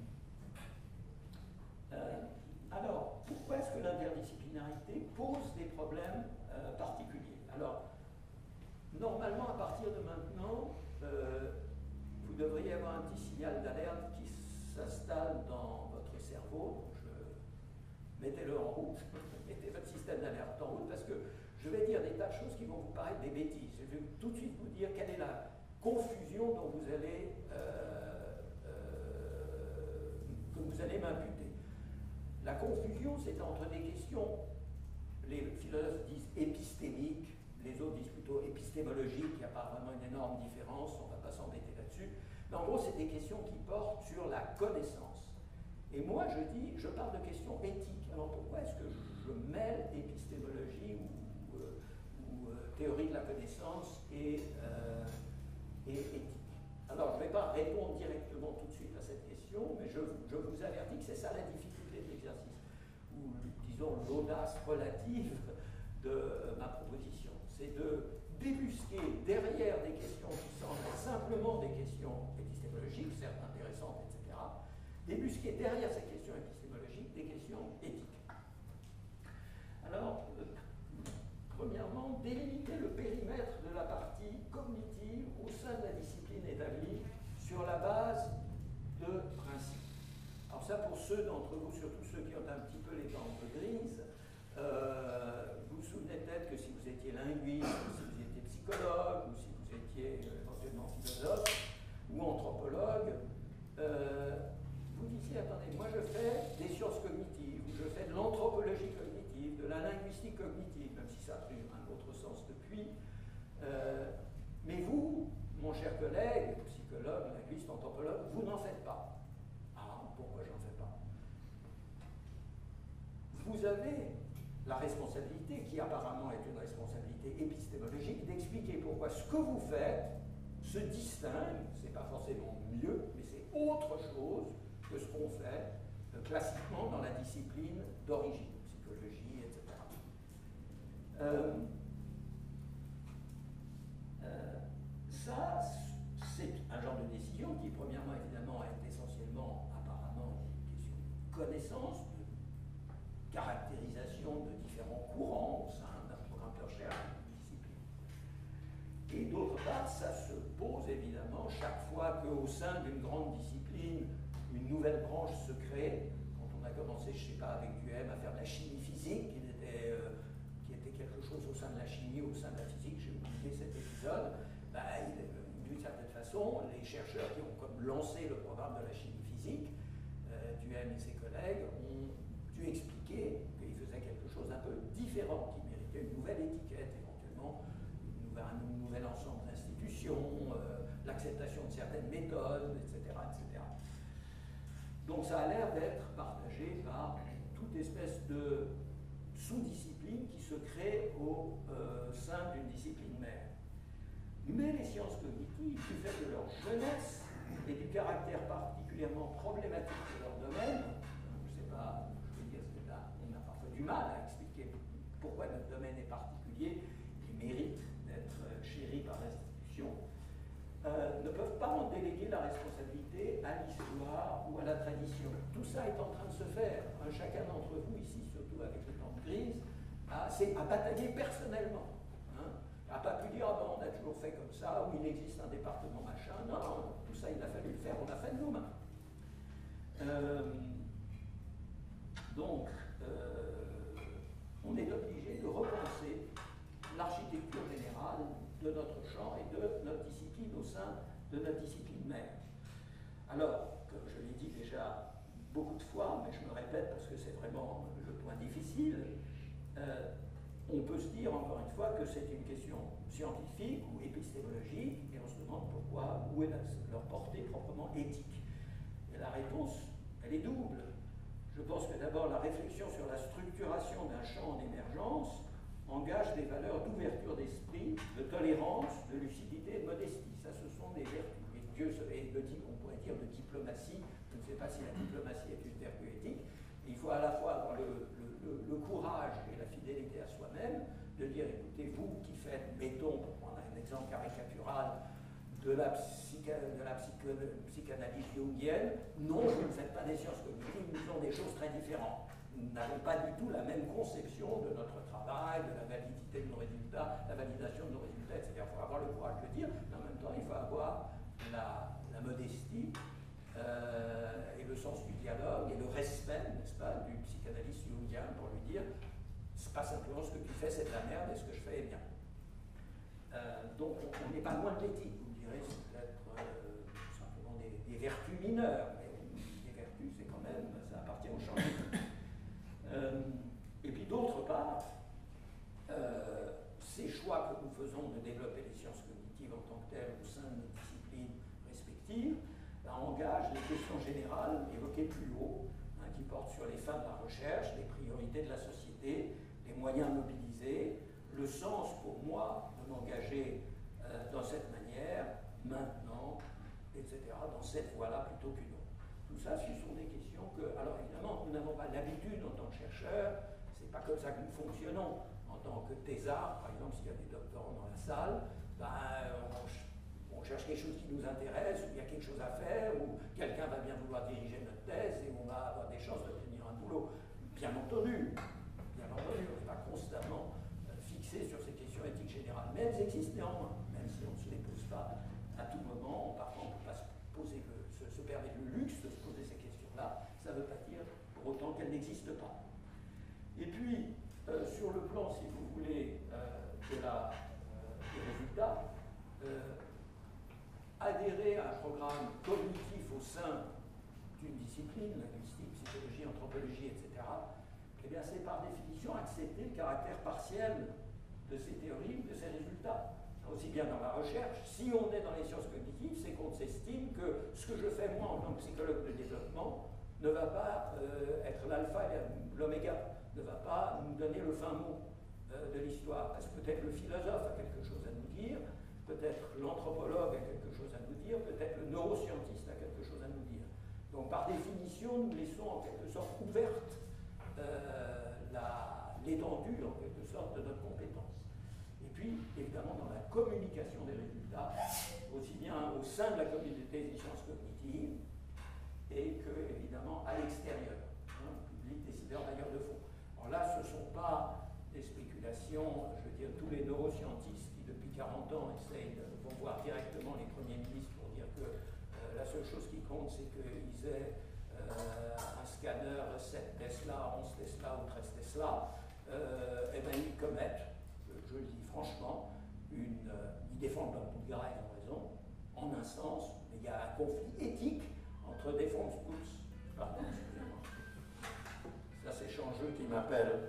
euh, alors, pourquoi est-ce que l'interdisciplinarité pose des problèmes euh, particuliers? Alors, normalement, à partir de maintenant, euh, vous devriez avoir un petit signal d'alerte qui s'installe dans votre cerveau. Je... Mettez-le en route, mettez votre système d'alerte en route, parce que je vais dire des tas de choses qui vont vous paraître des bêtises. Je vais tout de suite vous dire quelle est la confusion dont vous allez, euh, euh, que vous allez m'imputer. La confusion, c'est entre des questions, les philosophes disent épistémiques, les autres disent plutôt épistémologiques, il n'y a pas vraiment une énorme différence, on ne va pas s'embêter là-dessus. Mais en gros, c'est des questions qui portent sur la connaissance. Et moi, je dis, je parle de questions éthiques. Alors pourquoi est-ce que je mêle épistémologie ou, euh, ou euh, théorie de la connaissance et, euh, et éthique? Alors, je ne vais pas répondre directement tout de suite à cette question, mais je, je vous avertis que c'est ça la difficulté de l'exercice, ou disons l'audace relative de euh, ma proposition. C'est de débusquer derrière des questions qui semblent simplement des questions épistémologiques, certes intéressantes, et cetera, débusquer derrière ces questions épistémologiques des questions éthiques. Alors, euh, premièrement, délimiter le périmètre de la partie cognitive au sein de la discipline établie sur la base de principes. Alors ça, pour ceux d'entre vous, surtout ceux qui ont un petit peu les dents grises, euh, vous vous souvenez peut-être que si vous étiez linguiste, ou si vous étiez psychologue, ou si vous étiez euh, éventuellement philosophe ou anthropologue, euh, vous disiez, attendez, moi je fais des sciences cognitives, ou je fais de l'anthropologie cognitive, de la linguistique cognitive, même si ça a pris un autre sens depuis. Euh, mais vous, mon cher collègue, psychologue, linguiste, anthropologue, vous n'en faites pas. Ah, pourquoi j'en fais pas? Vous avez la responsabilité, qui apparemment est une responsabilité épistémologique, d'expliquer pourquoi ce que vous faites se distingue, c'est pas forcément mieux, mais c'est autre chose que ce qu'on fait euh, classiquement dans la discipline d'origine, psychologie, et cetera. Euh, euh, ça, c'est un genre de décision qui, premièrement, évidemment, est essentiellement, apparemment, une question de connaissance, de caractérisation de différents courants au sein d'un programme de recherche d'une discipline. Et d'autre part, ça se pose évidemment chaque fois qu'au sein d'une grande discipline, une nouvelle branche se crée. Quand on déjà avec Duhem à faire de la chimie physique, qui était, euh, qui était quelque chose au sein de la chimie, au sein de la physique, j'ai oublié cet épisode. Ben, d'une certaine façon, les chercheurs qui ont comme lancé le programme de la chimie physique, euh, Duhem et ses collègues, ont dû expliquer qu'ils faisaient quelque chose d'un peu différent, qui méritait une nouvelle étiquette, éventuellement une nouvelle, un nouvel ensemble d'institutions, euh, l'acceptation de certaines méthodes, et cetera, et cetera. Donc ça a l'air d'être partagé par toute espèce de sous-discipline qui se crée au euh, sein d'une discipline mère. Mais les sciences cognitives, du fait de leur jeunesse et du caractère particulièrement problématique de leur domaine, je ne sais pas, je veux dire, c'est là, on a parfois du mal à expliquer pourquoi notre domaine est particulier et mérite d'être chéri par l'institution, euh, ne peuvent pas en déléguer la responsabilité à l'histoire ou à la tradition. Tout ça est en train de se faire. Hein, chacun d'entre vous ici, surtout avec les temps de crise, a, a bataillé personnellement. Hein, n'a pas pu dire, ah ben, on a toujours fait comme ça, ou il existe un département machin. Non, non, tout ça, il a fallu le faire, on a fait de nos mains. Euh, donc, euh, on est obligé de repenser l'architecture générale de notre champ et de notre discipline au sein de notre discipline mère. Alors, comme je l'ai dit déjà beaucoup de fois, mais je me répète parce que c'est vraiment le point difficile, euh, on peut se dire encore une fois que c'est une question scientifique ou épistémologique, et on se demande pourquoi, où est la, leur portée proprement éthique. Et la réponse, elle est double. Je pense que d'abord la réflexion sur la structuration d'un champ en émergence engage des valeurs d'ouverture d'esprit, de tolérance, de lucidité et de modestie. Ça, ce sont des vertus. Et Dieu, et de, on pourrait dire de diplomatie. Je ne sais pas si la diplomatie est une vertu éthique. Et il faut à la fois avoir le, le, le, le courage et la fidélité à soi-même de dire, écoutez, vous qui faites, mettons, pour prendre un exemple caricatural, de la, psycha, de la psycho, psychanalyse jungienne, non, je ne fais pas des sciences cognitives, nous faisons des choses très différentes. Nous n'avons pas du tout la même conception de notre travail, de la validité de nos résultats, la validation de nos résultats, et cetera. Il faut avoir le courage de le dire, mais en même temps, il faut avoir la, la modestie euh, et le sens du dialogue et le respect, n'est-ce pas, du psychanalyste jungien pour lui dire, c'est pas simplement ce que tu fais, c'est de la merde, et ce que je fais est bien. Euh, donc, on n'est pas loin de l'éthique, vous me direz, c'est peut-être euh, simplement des, des vertus mineures, mais des vertus, c'est quand même, ça appartient au champ de l'éthique. Euh, et puis d'autre part, euh, ces choix que nous faisons de développer les sciences cognitives en tant que telles au sein de nos disciplines respectives ben, engagent les questions générales évoquées plus haut, hein, qui portent sur les fins de la recherche, les priorités de la société, les moyens mobilisés, le sens pour moi de m'engager euh, dans cette manière, maintenant, et cetera, dans cette voie-là plutôt qu'une autre. Tout ça, ce sont des questions que, alors évidemment, nous n'avons pas l'habitude en tant que chercheurs, c'est pas comme ça que nous fonctionnons. En tant que thésard, par exemple, s'il y a des doctorants dans la salle, ben, on, on cherche quelque chose qui nous intéresse, ou il y a quelque chose à faire, ou quelqu'un va bien vouloir diriger notre thèse, et on va avoir des chances d'obtenir un boulot. Bien entendu, bien entendu, on n'est pas constamment euh, fixé sur ces questions éthiques générales, mais elles existent néanmoins, même si on ne se les pose pas à tout moment, parfois on ne peut pas se poser le, se, se permettre le luxe de se poser ces questions-là, ça ne veut pas dire pour autant qu'elles n'existent pas. Et puis, euh, sur le plan, si vous voulez, euh, de la, euh, des résultats, euh, adhérer à un programme cognitif au sein d'une discipline, linguistique, psychologie, anthropologie, et cetera, eh bien, c'est par définition accepter le caractère partiel de ces théories, de ces résultats. Aussi bien dans la recherche, si on est dans les sciences cognitives, c'est qu'on s'estime que ce que je fais moi en tant que psychologue de développement ne va pas euh, être l'alpha et l'oméga, ne va pas nous donner le fin mot euh, de l'histoire. Parce que peut-être le philosophe a quelque chose à nous dire, peut-être l'anthropologue a quelque chose à nous dire, peut-être le neuroscientiste a quelque chose à nous dire. Donc par définition, nous laissons en quelque sorte ouverte euh, l'étendue en quelque sorte de notre compétence. Et puis, évidemment, dans la communication des résultats, aussi bien au sein de la communauté des sciences cognitives, et que, évidemment, à l'extérieur, hein, public, décideur, bailleur de fonds. Alors là, ce ne sont pas des spéculations, je veux dire, tous les neuroscientistes qui, depuis quarante ans, essayent de, vont voir directement les premiers ministres pour dire que euh, la seule chose qui compte, c'est qu'ils aient euh, euh, un scanner sept Tesla, onze Tesla ou treize Tesla, euh, eh ben, ils commettent, je le dis franchement, une, euh, ils défendent leur bout de gras et ont raison, en un sens, mais il y a un conflit éthique entre défense pouces. Pardon, excusez-moi. Ça, c'est Changeux qui m'appelle.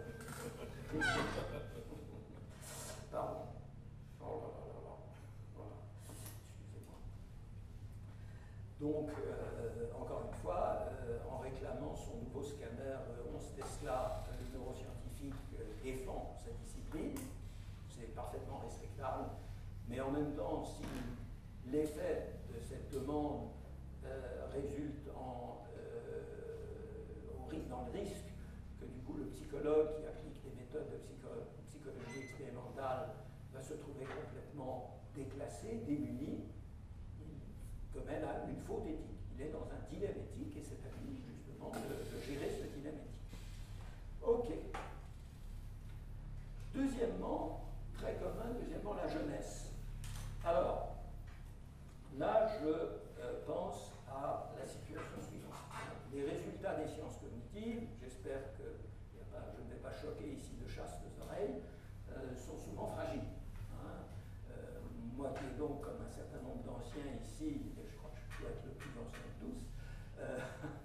Pardon. Oh là là là là. Voilà. Excusez-moi. Donc, euh, encore une fois, euh, en réclamant son nouveau scanner euh, onze Tesla, euh, le neuroscientifique euh, défend sa discipline. C'est parfaitement respectable. Mais en même temps, si l'effet de cette demande euh, résulte en, euh, au, dans le risque que du coup le psychologue qui applique des méthodes de psycho psychologie expérimentale va se trouver complètement déclassé, démuni, il commet là une faute éthique. Il est dans un dilemme éthique et c'est à lui justement de, de gérer ce dilemme éthique. Ok. Deuxièmement, très commun, deuxièmement la jeunesse. Alors, là je euh, pense à la situation suivante. Les résultats des sciences cognitives, j'espère que y a pas, je ne vais pas choquer ici de chasse aux oreilles, euh, sont souvent fragiles. Hein. Euh, moi qui ai donc, comme un certain nombre d'anciens ici, et je crois que je dois être le plus ancien de tous, euh,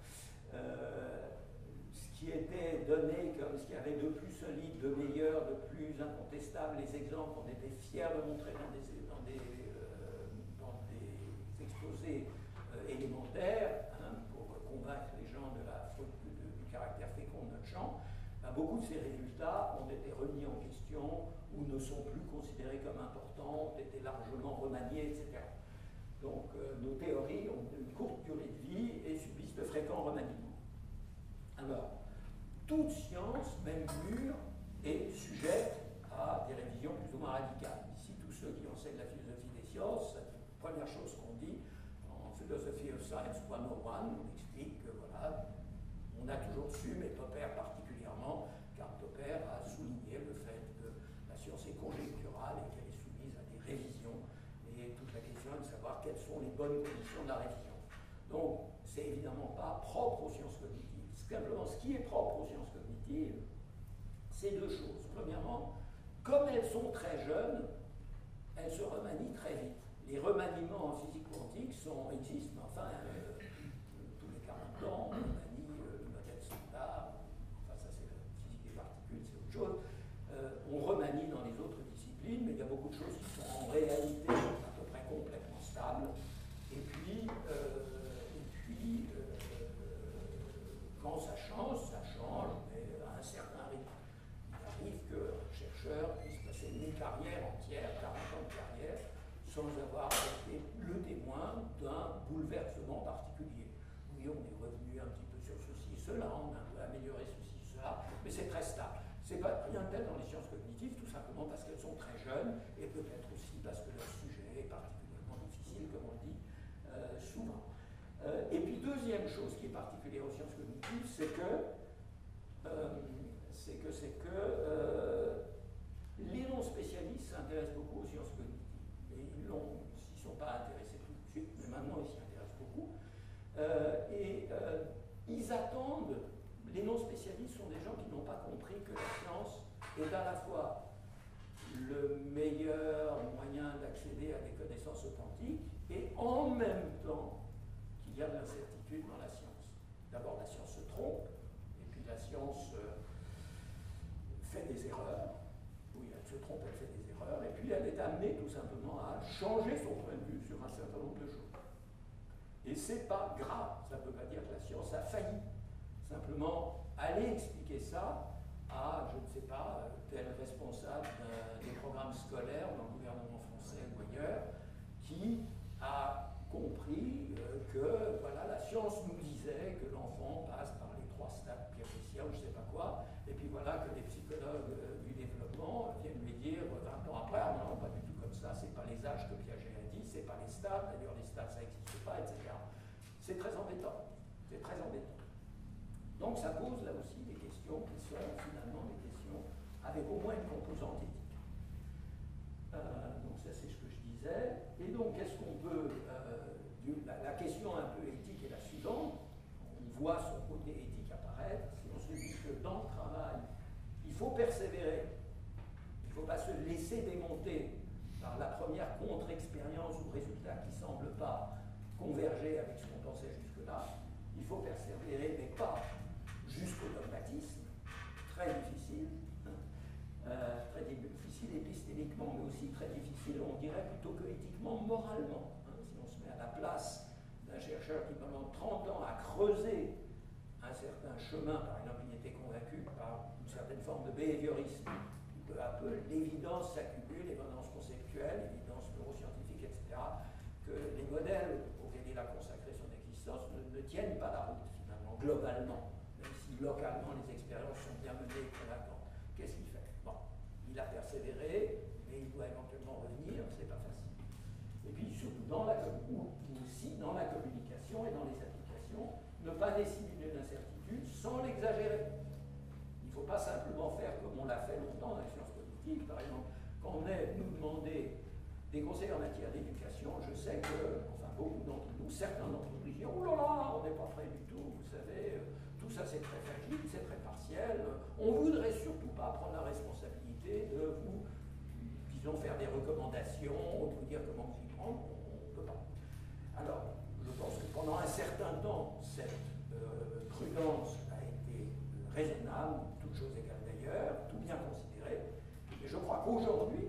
euh, ce qui était donné comme ce qu'il y avait de plus solide, de meilleur, de plus incontestable, les exemples qu'on était fiers de montrer dans des, dans des, euh, dans des exposés euh, élémentaires, hein, pour convaincre les gens de la faute de, de, du caractère fécond de notre champ, ben, beaucoup de ces résultats ont été remis en question ou ne sont plus considérés comme importants, ont été largement remaniés, et cetera. Donc euh, nos théories ont une courte durée de vie et subissent de fréquents remaniements. Alors, toute science, même mûre, est sujette à des révisions plus ou moins radicales. Ici, tous ceux qui enseignent la philosophie des sciences, c'est la première chose qu'on dit en Philosophy of Science cent un, on explique que voilà, on a toujours su, mais Popper particulièrement, car Popper a souligné le fait que la science est conjecturale et qu'elle est soumise à des révisions, et toute la question est de savoir quelles sont les bonnes conditions de la révision. Donc, c'est évidemment pas propre aux sciences cognitives. Simplement, ce qui est propre aux sciences cognitives, c'est deux choses. Premièrement, comme elles sont très jeunes, elles se remanient très vite. Les remaniements en physique quantique sont, existent, mais enfin, euh, tous les quarante ans, on remanie euh, le modèle standard, enfin ça c'est la physique des particules, c'est autre chose. Euh, on remanie dans les autres disciplines, mais il y a beaucoup de choses qui sont en réalité à peu près complètement stables. Et puis, euh, et puis euh, quand ça change, ça change, mais à un certain rythme. Il arrive qu'un chercheur puisse passer une carrière entière, quarante ans de carrière, sans avoir été le témoin d'un bouleversement particulier. Oui, on est revenu un petit peu sur ceci, cela, on a un peu amélioré ceci, cela, mais c'est très stable. C'est pas rien de tel dans les sciences cognitives, tout simplement parce qu'elles sont très jeunes, et peut-être aussi parce que leur sujet est particulièrement difficile, comme on dit euh, souvent. Euh, et puis, deuxième chose qui est particulière aux sciences cognitives, c'est que, euh, c'est que, c'est que euh, les non-spécialistes s'intéressent beaucoup aux sciences cognitives. Et ils l'ont, s'ils ne sont pas intéressés tout de suite, mais maintenant ils s'y intéressent beaucoup. Euh, et euh, ils attendent, les non-spécialistes sont des gens qui n'ont pas compris que la science est à la fois le meilleur moyen d'accéder à des connaissances authentiques et en même temps qu'il y a de l'incertitude dans la science. D'abord, la science se trompe, et puis la science euh, fait des erreurs. Oui, elle se trompe, elle fait des erreurs, et puis elle est amenée tout simplement à changer son point de vue sur un certain nombre de choses. Et c'est pas grave, ça ne peut pas dire que la science a failli. Simplement, aller expliquer ça à, je ne sais pas, tel responsable des programmes scolaires dans le gouvernement français ou ailleurs, qui a compris euh, que voilà, la science nous disait que l'enfant passe par les trois stades Pyrrhicien ou je ne sais pas quoi, et puis voilà que les psychologues euh, du développement viennent lui dire vingt ans après, ah non, pas du tout comme ça, c'est pas les âges que Piaget a dit, c'est pas les stades, d'ailleurs les stades ça n'existe pas, et cetera. C'est très embêtant, c'est très embêtant. Donc ça pose là aussi des questions qui sont finalement des questions avec au moins une composante éthique. Euh, donc ça c'est ce que je disais. Et donc est-ce qu'on peut, euh, la, la question un peu éthique est la suivante, on voit son côté éthique apparaître, si on se dit que dans le travail, il faut persévérer, il ne faut pas se laisser démonter par la première contre-expérience ou résultat qui ne semble pas converger avec ce qu'on pensait jusque-là. Il faut persévérer, mais pas jusqu'au dogmatisme, très difficile, euh, très difficile épistémiquement, mais aussi très difficile, on dirait plutôt que éthiquement, moralement. Hein, si on se met à la place d'un chercheur qui pendant trente ans a creusé un certain chemin, par exemple, il était convaincu par une certaine forme de behaviorisme, peu à peu l'évidence s'accumule, l'évidence conceptuelle, l'évidence neuroscientifique, et cetera, que les modèles auxquels il a consacré son existence ne, ne tiennent pas la route, finalement, globalement, même si localement les expériences sont bien menées et convaincantes. Qu'est-ce qu'il fait? Bon, il a persévéré, mais il doit éventuellement revenir, c'est pas facile. Et puis surtout dans la, ou aussi dans la communication et dans les applications, ne pas dissimuler l'incertitude sans l'exagérer. Il ne faut pas simplement faire comme on l'a fait longtemps dans les sciences cognitives. Par exemple, quand on venait nous demander des conseils en matière d'éducation, je sais que, enfin beaucoup d'entre nous, certains d'entre nous disaient « Oh là là, on n'est pas prêt du tout, vous savez, tout ça c'est très fragile, c'est très partiel, on ne voudrait surtout pas prendre la responsabilité de vous, disons, faire des recommandations, ou de vous dire comment vous y prendre, on ne peut pas. » Alors, je pense que pendant un certain temps, cette euh, prudence a été raisonnable, toutes choses égales d'ailleurs, tout bien considéré. Et je crois qu'aujourd'hui,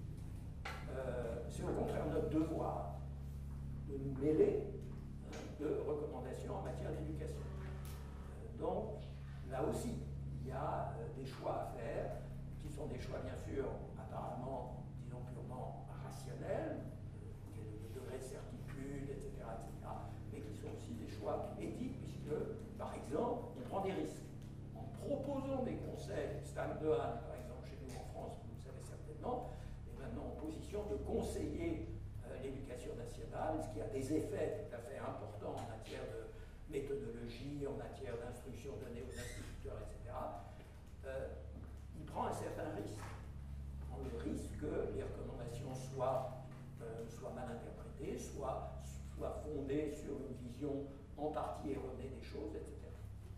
euh, c'est au contraire notre devoir de nous mêler hein, de recommandations en matière d'éducation. Euh, donc, là aussi, il y a euh, des choix à faire, qui sont des choix bien sûr apparemment, disons purement rationnels, euh, le degré de certitude, et cetera, et cetera, mais qui sont aussi des choix éthiques, puisque, par exemple, on prend des risques. En proposant des conseils, Stan Dehaene, par exemple, chez nous en France, vous le savez certainement, est maintenant en position de conseiller euh, l'éducation nationale, ce qui a des effets tout à fait importants en matière de méthodologie, en matière d'instruction donnée aux instituteurs, et cetera. Euh, il prend un certain risque. Il prend le risque que les recommandations soient, euh, soient mal interprétées, soient, soient fondées sur une vision en partie erronée des choses, et cetera.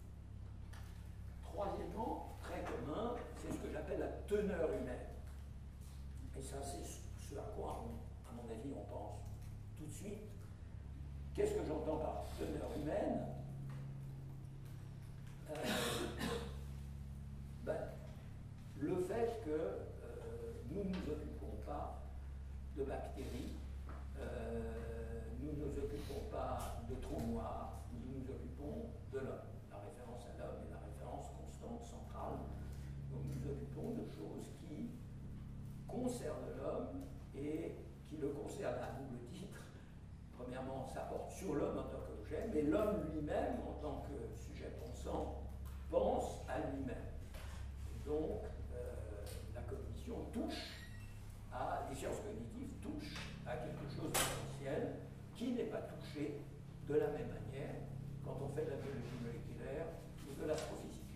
Troisièmement, très commun, c'est ce que j'appelle la teneur humaine. Et ça, c'est ce à quoi, à mon avis, on pense tout de suite. Qu'est-ce que j'entends par teneur humaine? euh, ben, Le fait que euh, nous ne nous occupons pas de bactéries, euh, nous ne nous occupons pas de trous noirs, nous nous occupons de l'homme. La référence à l'homme est la référence constante, centrale. Donc nous nous occupons de choses qui concernent l'homme et qui le concernent à double titre. Premièrement, ça porte sur l'homme en tant qu'objet, mais l'homme lui-même, en tant que sujet pensant, pense à lui-même. Donc, euh, la cognition touche à, les sciences cognitives touchent à quelque chose d'essentiel qui n'est pas touché de la même manière quand on fait de la biologie moléculaire ou de l'astrophysique.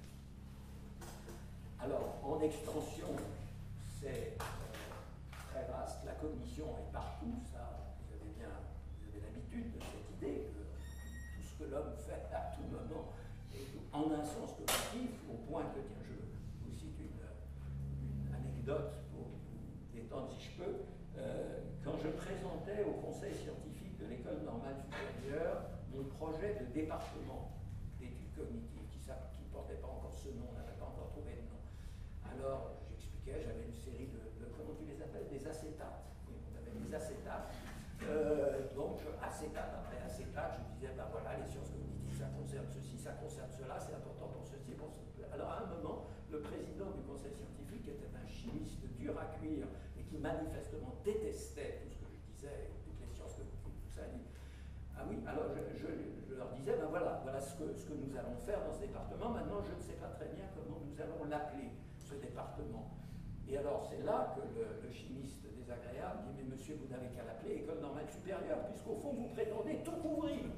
Alors, en extension, c'est euh, très vaste. La cognition est partout, ça, vous avez bien, vous avez l'habitude de cette idée que tout ce que l'homme fait à tout moment est en un sens cognitif, au point que, tiens, je vous cite une, une anecdote pour vous détendre si je peux. Euh, quand je présentais au conseil scientifique de l'École normale supérieure mon projet de département d'études cognitives, qui ne portait pas encore ce nom, on n'avait pas encore trouvé de nom. Alors, j'expliquais, j'avais une série de, de, comment tu les appelles, des acétates. Oui, on avait des acétates. Euh, donc, acétate après acétate, je disais, ben voilà, les sciences cognitives, ça concerne ceci, ça concerne cela, c'est important pour ceci, pour cela. Alors, à un moment, le président du conseil scientifique était un chimiste dur à cuire et qui manifestement détestait tout ce que je disais, toutes les sciences cognitives, tout ça. Il dit, ah oui, alors je, je, je leur disais, ben voilà, voilà ce que, ce que nous allons faire dans ce département. Maintenant, je ne sais pas très bien comment nous allons l'appeler, ce département. Et alors, c'est là que le, le chimiste désagréable dit, mais monsieur, vous n'avez qu'à l'appeler École normale supérieure, puisqu'au fond, vous prétendez tout couvrir.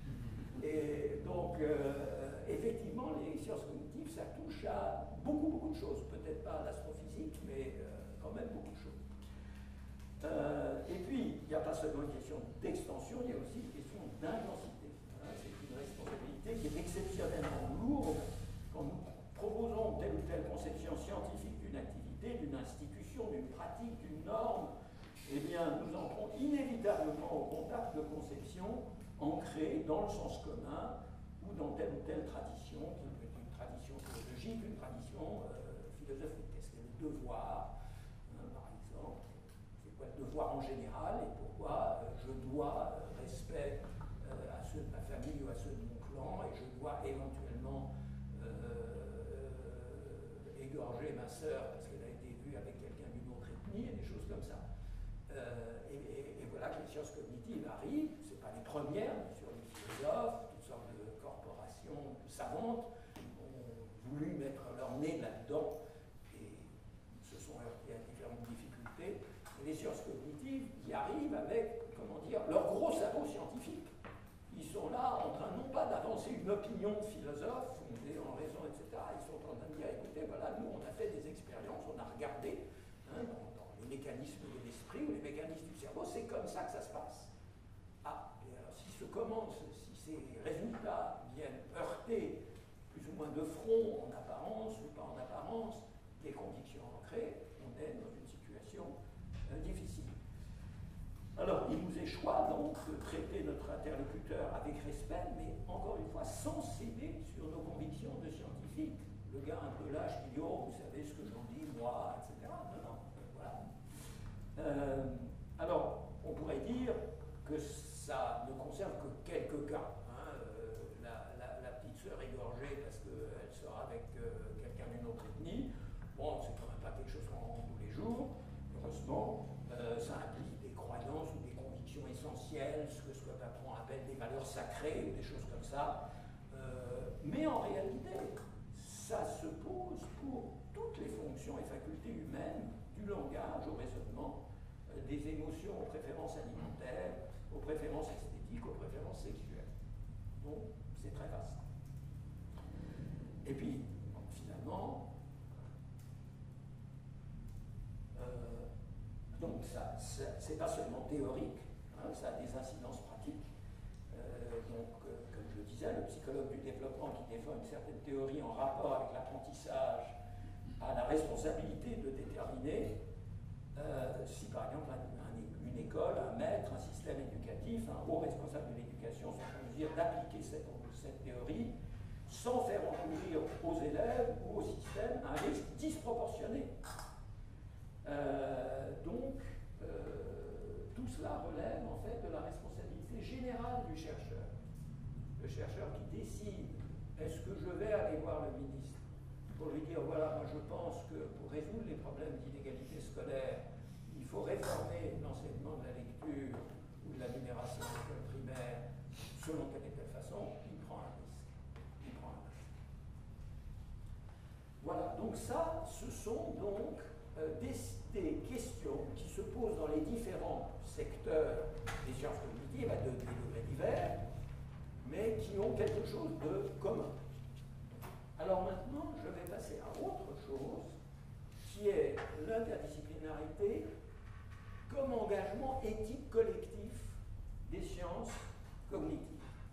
Et donc, euh, effectivement, les sciences cognitives, ça touche à beaucoup, beaucoup de choses. Peut-être pas à l'astrophysique, mais euh, quand même beaucoup de choses. Euh, et puis, il n'y a pas seulement une question d'extension, il y a aussi une question d'intensité. Hein, c'est une responsabilité activité qui est exceptionnellement lourde. Quand nous proposons telle ou telle conception scientifique d'une activité, d'une institution, d'une pratique, d'une norme, eh bien, nous entrons inévitablement au contact de conceptions ancrées dans le sens commun ou dans telle ou telle tradition, qui peut être une tradition théologique, une tradition euh, philosophique. Qu'est-ce qu'est le devoir, hein, par exemple? C'est quoi le devoir en général et pourquoi euh, je dois euh, respect euh, à ceux de ma famille ou à ceux de mon clan et je dois éventuellement euh, égorger ma sœur parce qu'elle a été vue avec quelqu'un d'une autre ethnie et des choses comme ça. Euh, et, et, et voilà que les sciences cognitives arrivent, ce n'est pas les premières, bien sûr, les philosophes, toutes sortes de corporations savantes ont voulu mettre leur nez là-dedans et se sont heurtés à différentes difficultés. Et les sciences cognitives y arrivent avec, comment dire, leur gros sabot scientifique. Ils sont là en train non pas d'avancer une opinion de philosophe fondée en raison, et cetera. Ils sont en train de dire, écoutez, voilà, nous on a fait des expériences, on a regardé hein, dans, dans les mécanismes de l'esprit ou les mécanismes du cerveau, c'est comme ça que ça se passe. Ah, et alors si ce commence, si ces résultats viennent heurter plus ou moins de front, en apparence ou pas en apparence, des convictions ancrées, on est dans une situation euh, difficile. Alors, il nous est choix donc de traiter notre interlocuteur avec respect, mais encore une fois, sans céder sur nos convictions de scientifique. Le gars un peu lâche qui dit « Oh, vous savez ce que j'en dis, moi, et cetera » Non, non, voilà. Euh, alors, on pourrait dire que ça ne concerne que quelques cas. Hein, euh, la, la, la petite sœur égorgée parce qu'elle sera avec euh, quelqu'un d'une autre ethnie, bon, c'est quand même pas quelque chose qu'on rencontre tous les jours, heureusement. Euh, ça implique des croyances ou des convictions essentielles, ce que Scott Apron appelle des valeurs sacrées ou des choses comme ça. Euh, mais en réalité, ça se pose pour toutes les fonctions et facultés humaines, du langage au raisonnement, euh, des émotions aux préférences alimentaires, aux préférences esthétiques, aux préférences sexuelles. Donc, c'est très vaste. Et puis, finalement, euh, donc ça, ça c'est pas seulement théorique, hein, ça a des incidences pratiques. Euh, donc, euh, comme je le disais, le psychologue du développement qui défend une certaine théorie en rapport avec l'apprentissage a la responsabilité de déterminer euh, si par exemple un, un, une école, un maître, un système éducatif, un haut responsable de l'éducation sont en mesure d'appliquer cette, cette théorie sans faire encourir aux élèves ou au système un risque disproportionné. Euh, donc, euh, tout cela relève en fait de la responsabilité générale du chercheur. Le chercheur qui décide, est-ce que je vais aller voir le ministre pour lui dire, voilà, moi je pense que pour résoudre les problèmes d'inégalité scolaire, il faut réformer l'enseignement de la lecture ou de la numération à l'école primaire selon telle et telle façon, il prend un risque. Il prend un risque. Voilà, donc ça, ce sont donc euh, des, des questions qui se posent dans les différents secteurs des sciences cognitives à de, des degrés divers, mais qui ont quelque chose de commun. Alors maintenant, je vais passer à autre chose, qui est l'interdisciplinarité comme engagement éthique collectif des sciences cognitives.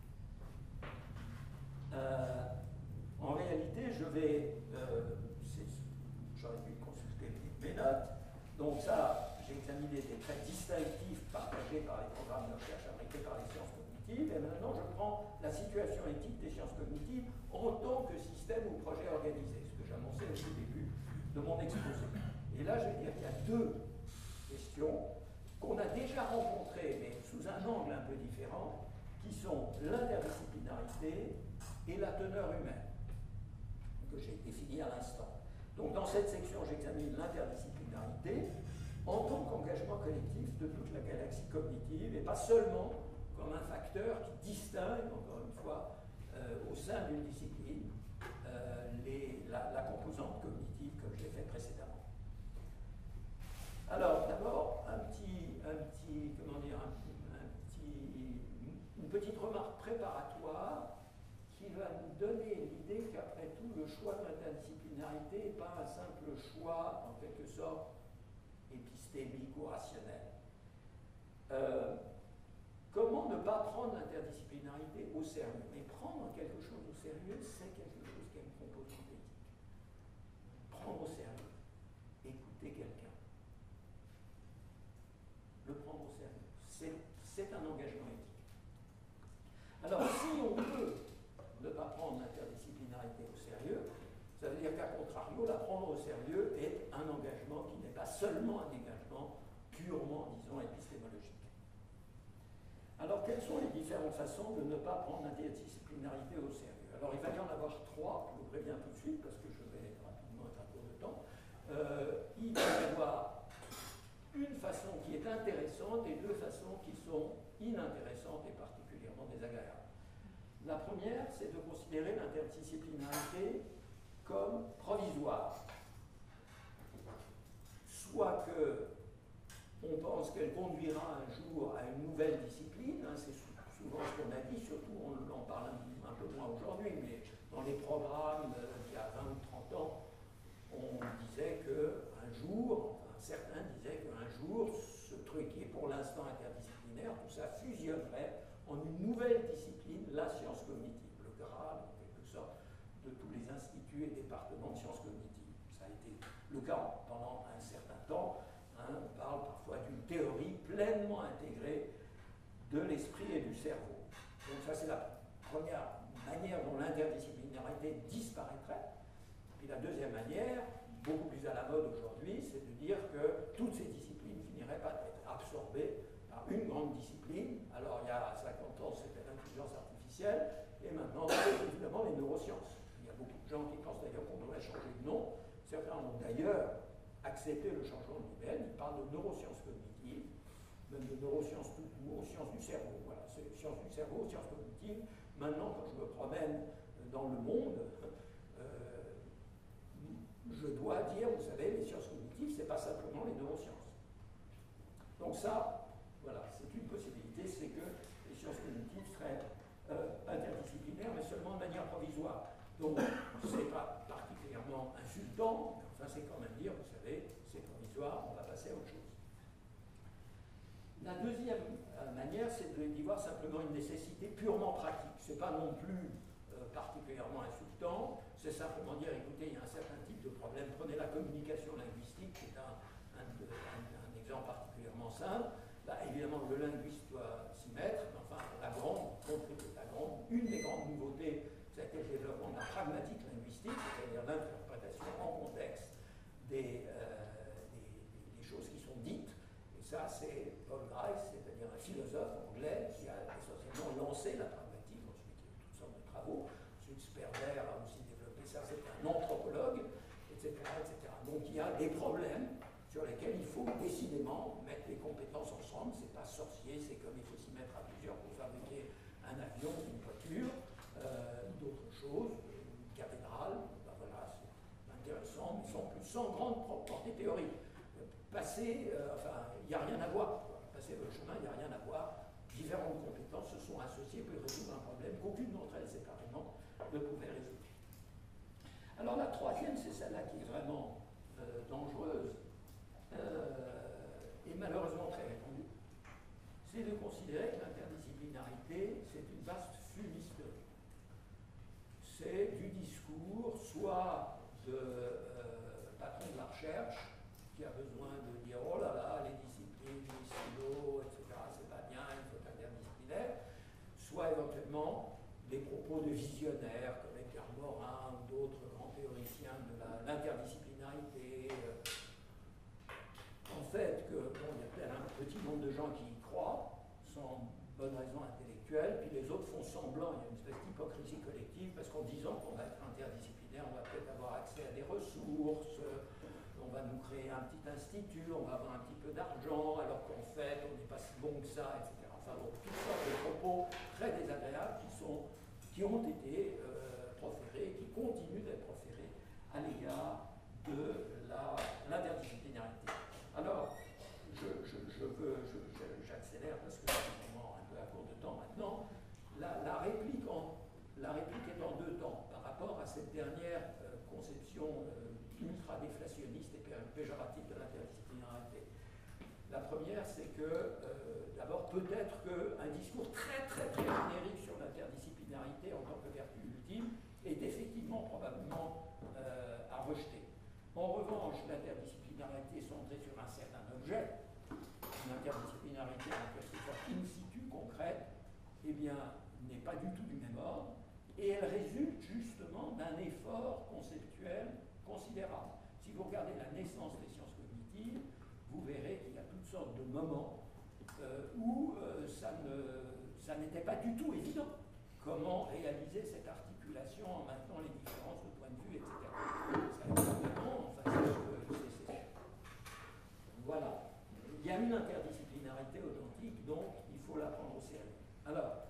Euh, en réalité, je vais, euh, j'aurais dû consulter mes notes, donc ça, j'ai examiné des traits distinctifs partagés par les programmes de recherche abrités par les sciences cognitives, et maintenant je prends la situation éthique des sciences cognitives en tant que système ou projet organisé, ce que j'annonçais au tout début de mon exposé. Et là, je vais dire qu'il y a deux questions qu'on a déjà rencontrées, mais sous un angle un peu différent, qui sont l'interdisciplinarité et la teneur humaine, que j'ai définie à l'instant. Donc dans cette section, j'examine l'interdisciplinarité en tant qu'engagement collectif de toute la galaxie cognitive, et pas seulement comme un facteur qui distingue, encore une fois, euh, au sein d'une discipline, euh, les, la, la composante cognitive, comme je l'ai fait précédemment. Alors, d'abord, un petit, un petit, comment dire, un, un petit, une petite remarque préparatoire qui va nous donner l'idée qu'après tout, le choix de l'interdisciplinarité n'est pas un simple choix, en quelque sorte, épistémique ou rationnel. Euh, comment ne pas prendre l'interdisciplinarité au sérieux? Mais prendre quelque chose au sérieux, c'est quelque chose qui a une composante éthique. Prendre au sérieux, écouter quelqu'un, le prendre au sérieux, c'est un engagement éthique. Alors, si on peut ne pas prendre l'interdisciplinarité au sérieux, ça veut dire qu'à contrario, la prendre au sérieux est un engagement qui n'est pas seulement un engagement purement, disons, épistémologique. Alors, quelles sont les différentes façons de ne pas prendre l'interdisciplinarité au sérieux? Alors, il va y en avoir trois, je vous préviens tout de suite, parce que je vais rapidement être à court de temps. Euh, il va y avoir une façon qui est intéressante et deux façons qui sont inintéressantes et particulièrement désagréables. La première, c'est de considérer l'interdisciplinarité comme provisoire. Soit que on pense qu'elle conduira un jour à une nouvelle discipline, hein, c'est souvent ce qu'on a dit, surtout on en parle un, un peu moins aujourd'hui, mais dans les programmes euh, il y a vingt ou trente ans, on disait qu'un jour, enfin, certains disaient qu'un jour, ce truc qui est pour l'instant interdisciplinaire, tout ça fusionnerait en une nouvelle discipline, la science cognitive, le Graal en quelque sorte de tous les instituts et départements de sciences cognitives. Ça a été le cas pendant un certain temps. Hein, on parle parfois d'une théorie pleinement intégrée de l'esprit et du cerveau. Donc ça, c'est la première manière dont l'interdisciplinarité disparaîtrait. Puis la deuxième manière, beaucoup plus à la mode aujourd'hui, c'est de dire que toutes ces disciplines finiraient par être absorbées par une grande discipline. Alors il y a cinquante ans, c'était l'intelligence artificielle, et maintenant, c'est évidemment les neurosciences. Il y a beaucoup de gens qui pensent d'ailleurs qu'on devrait changer de nom. Certains ont d'ailleurs accepté le changement de libelle. Ils parlent de neurosciences cognitives, même de neurosciences tout court, sciences du cerveau. Voilà, c'est sciences du cerveau, sciences cognitives. Maintenant, quand je me promène dans le monde, euh, je dois dire, vous savez, les sciences cognitives, c'est pas simplement les neurosciences. Donc ça, voilà, c'est une possibilité, c'est que les sciences cognitives seraient euh, interdisciplinaires, mais seulement de manière provisoire. Donc, c'est pas particulièrement insultant, mais enfin, c'est quand même dire, vous savez, c'est provisoire, on va passer à autre chose. La deuxième euh, manière, c'est d'y voir simplement une nécessité purement pratique. C'est pas non plus euh, particulièrement insultant, c'est simplement dire, écoutez, il y a un certain type de problème. Prenez la communication linguistique, qui est un, un, un, un exemple particulièrement simple. Bah, évidemment, le linguiste doit s'y mettre, mais enfin, la grande, la grande, une des grandes nouveautés, ça a été le développement de la pragmatique linguistique, c'est-à-dire l'interprétation en contexte des, euh, des, des choses qui sont dites. Et ça, c'est Paul Grice, c'est-à-dire un philosophe anglais qui a essentiellement lancé la pragmatique, ensuite il y a eu toutes sortes de travaux. Ensuite, Sperber a aussi développé ça, c'est un anthropologue, et cetera, et cetera. Donc il y a des problèmes sur lesquels il faut décidément mettre les compétences ensemble. C'est pas sorcier, c'est comme il faut s'y mettre à plusieurs pour fabriquer un avion, une voiture, euh, d'autres choses, une cathédrale. Ben voilà, c'est intéressant, mais sans plus, sans grande portée théorique. Passer, euh, enfin, il n'y a rien à voir. Passer le chemin, il n'y a rien à voir. Différentes compétences se sont associées pour résoudre un problème qu'aucune d'entre elles séparément ne pouvait résoudre. Alors la troisième, c'est celle-là qui est vraiment euh, dangereuse euh, et malheureusement très répandue, c'est de considérer que l'interdisciplinarité, c'est une vaste fumisterie. C'est du discours, soit de euh, patron de la recherche, qui a besoin de dire oh là là, les disciplines, les silos, et cetera, c'est pas bien, il faut être interdisciplinaire, soit éventuellement des propos de visionnaires comme Edgar Morin ou d'autres grands théoriciens de l'interdisciplinarité. En fait, que bon, il y a peut-être un petit nombre de gens qui y croient, sans bonne raison intellectuelle, puis les autres font semblant, il y a une espèce d'hypocrisie collective, parce qu'en disant qu'on va être interdisciplinaire, on va peut-être avoir accès à des ressources, on va nous créer un petit institut, on va avoir un petit peu d'argent, alors qu'en fait, on n'est pas si bon que ça, et cetera. Enfin, donc, toutes sortes de propos très désagréables qui, sont, qui ont été euh, proférés, qui continuent d'être proférés à l'égard de l'interdisciplinarité. Alors, je, je, je veux, je, je, j'accélère parce que c'est vraiment un peu à court de temps maintenant. La, la, réplique, en, la réplique est en deux temps par rapport à cette dernière euh, conception euh, ultra-déflationniste et péjorative de l'interdisciplinarité. La première, c'est que, euh, d'abord, peut-être qu'un discours très très très générique sur l'interdisciplinarité en tant que vertu ultime est effectivement probablement euh, à rejeter. En revanche, l'interdisciplinarité centrée sur un certain objet, une interdisciplinarité en quelque sorte in situ, concrète, eh bien, n'est pas du tout du même ordre, et elle résulte justement d'un effort conceptuel considérable. Si vous regardez la naissance des sciences cognitives, vous verrez qu'il y a toutes sortes de moments euh, où euh, ça ne, ça n'était pas du tout évident comment réaliser cette articulation en maintenant les différences de point de vue, et cetera. Ça évidemment, enfin, c'est, c'est, c'est, voilà. Il y a une interdisciplinarité authentique, donc il faut la prendre au sérieux. Alors,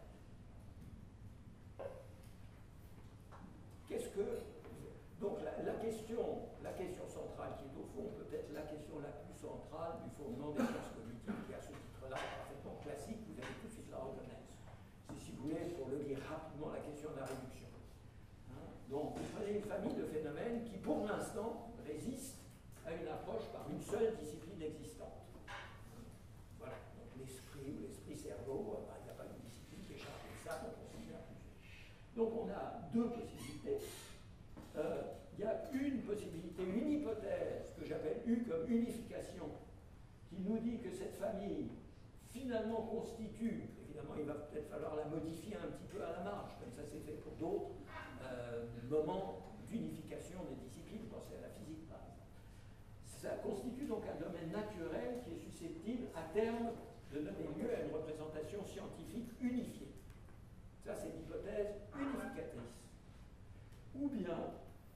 qu'est-ce que... Donc la, la, question, la question centrale qui est au fond peut-être la question la plus centrale du fondement des sciences cognitives, qui à ce titre-là est parfaitement classique, vous allez tout de suite la reconnaître. C'est, si vous voulez, pour le dire rapidement, la question de la réduction. Hein? Donc vous prenez une famille de phénomènes qui pour l'instant résistent à une approche par une seule discipline existante. Voilà, donc l'esprit ou l'esprit-cerveau, ben, il n'y a pas de discipline qui échappe de ça, donc on considère plusieurs. Donc on a deux possibilités. Euh, il y a une possibilité, une hypothèse que j'appelle U comme unification, qui nous dit que cette famille finalement constitue, évidemment il va peut-être falloir la modifier un petit peu à la marge, comme ça c'est fait pour d'autres euh, moments d'unification des disciplines, pensez à la physique par exemple. Ça constitue donc un domaine naturel qui est susceptible à terme de donner lieu à une représentation scientifique unifiée. Ça c'est l'hypothèse unificatrice. Ou bien,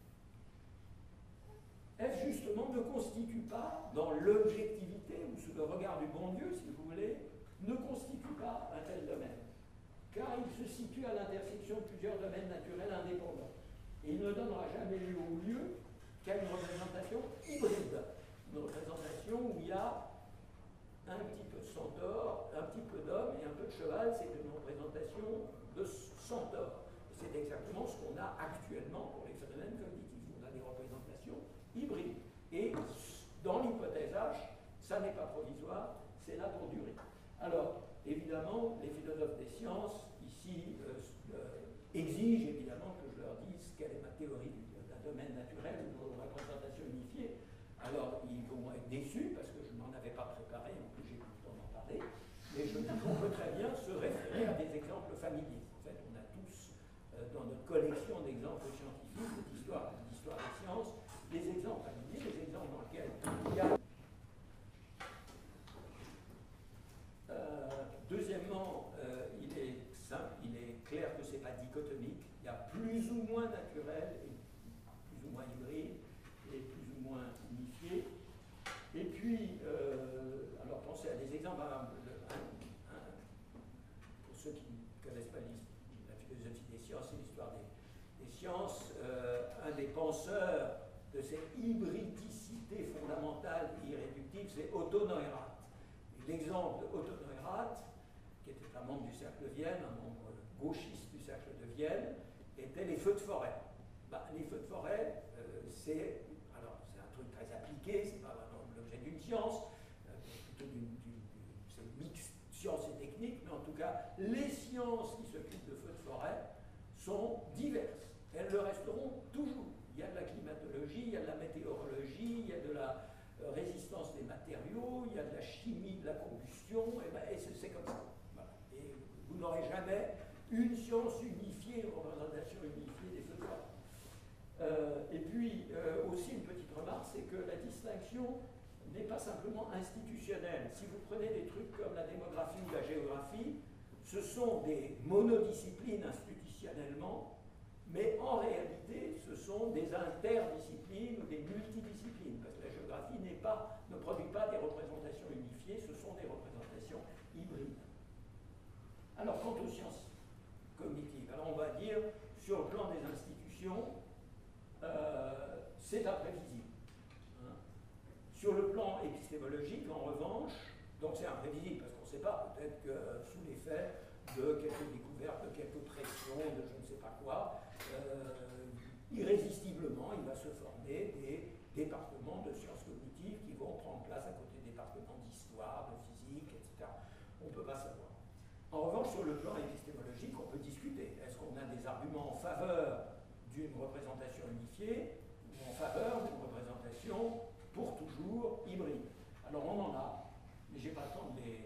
F justement ne constitue pas, dans l'objectivité ou sous le regard du bon Dieu, si vous voulez, ne constitue pas un tel domaine, car il se situe à l'intersection de plusieurs domaines naturels indépendants. Et il ne donnera jamais lieu au lieu qu'à une représentation hybride, une représentation où il y a un petit peu de centaure, un petit peu d'homme et un peu de cheval, c'est une représentation de centaure. C'est exactement ce qu'on a actuellement pour les phénomènes cognitifs. On a des représentations hybrides. Et dans l'hypothèse H, ça n'est pas provisoire, c'est là pour durer. Alors, évidemment, les philosophes des sciences, ici, euh, euh, exigent évidemment que je leur dise quelle est ma théorie d'un domaine naturel ou de représentation unifiée. Alors, ils vont être déçus parce que je ne m'en avais pas préparé, en plus j'ai plus le temps d'en parler. Mais je dis qu'on peut très bien se référer à des exemples familiers. En fait, on a tous dans notre collection d'exemples scientifiques, d'histoire, d'histoire des sciences, des exemples familiers, des exemples dans lesquels il y a... Euh, deuxièmement, euh, il est simple, il est clair que ce n'est pas dichotomique. Il y a plus ou moins naturel, et plus ou moins hybride, et plus ou moins unifié. Et puis, euh, alors pensez à des exemples, un, un, un, pour ceux qui ne connaissent pas la philosophie des sciences et l'histoire des, des sciences, euh, un des penseurs de cette hybridicité fondamentale et irréductible, c'est Otto Neurath. L'exemple de Otto Neurath, qui était un membre du cercle de Vienne, un membre gauchiste du cercle de Vienne, était les feux de forêt. Bah, les feux de forêt, euh, c'est alors c'est un truc très appliqué, c'est pas vraiment l'objet d'une science, euh, plutôt d'une, d'une, d'une c'est mix science et technique, mais en tout cas, les sciences qui s'occupent de feux de forêt sont diverses. Elles le resteront toujours. Il y a de la climatologie, il y a de la météorologie, il y a de la euh, résistance des matériaux, il y a de la chimie de la combustion, et, ben, et c'est, c'est comme ça. Voilà. Et vous n'aurez jamais une science unifiée, une représentation unifiée des feux de forêt. Euh, et puis, euh, aussi une petite remarque, c'est que la distinction n'est pas simplement institutionnelle. Si vous prenez des trucs comme la démographie ou la géographie, ce sont des monodisciplines institutionnellement, mais en réalité, ce sont des interdisciplines ou des multidisciplines, parce que la géographie n'est pas, ne produit pas des représentations unifiées, ce sont des représentations hybrides. Alors, quant aux sciences cognitives, alors on va dire, sur le plan des institutions, euh, c'est imprévisible. Hein. Sur le plan épistémologique, en revanche, donc c'est imprévisible, parce qu'on ne sait pas, peut-être que sous l'effet de quelques découvertes, de quelques pressions, de je ne sais pas quoi, euh, irrésistiblement, il va se former des départements de sciences cognitives qui vont prendre place à côté des départements d'histoire d'histoire, de physique, et cetera. On ne peut pas savoir. En revanche, sur le plan épistémologique, on peut discuter. Est-ce qu'on a des arguments en faveur d'une représentation unifiée ou en faveur d'une représentation pour toujours hybride? Alors on en a, mais je n'ai pas le temps de les...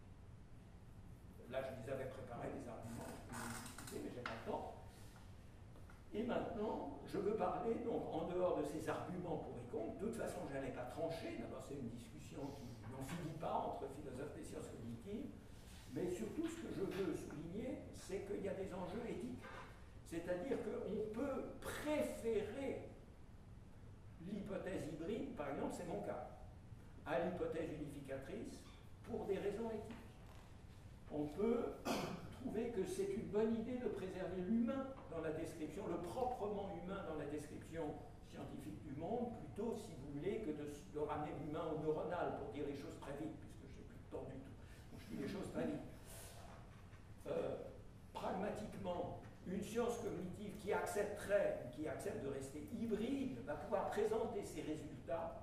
Là, je les avais préparés, les arguments, je peux les discuter, mais je n'ai pas le temps. Et maintenant, je veux parler, donc, en dehors de ces arguments pour et contre. De toute façon, je n'allais pas trancher. D'abord, c'est une discussion qui n'en finit pas entre philosophes des sciences cognitives. Mais surtout, ce que je veux souligner, c'est qu'il y a des enjeux éthiques. C'est-à-dire qu'on peut préférer l'hypothèse hybride, par exemple, c'est mon cas, à l'hypothèse unificatrice pour des raisons éthiques. On peut trouver que c'est une bonne idée de préserver l'humain dans la description, le proprement humain dans la description scientifique du monde, plutôt, si vous voulez, que de, de ramener l'humain au neuronal, pour dire les choses très vite, puisque je n'ai plus de temps du tout. Donc je dis les choses très vite. Euh, pragmatiquement, une science cognitive qui accepterait, qui accepte de rester hybride, va pouvoir présenter ses résultats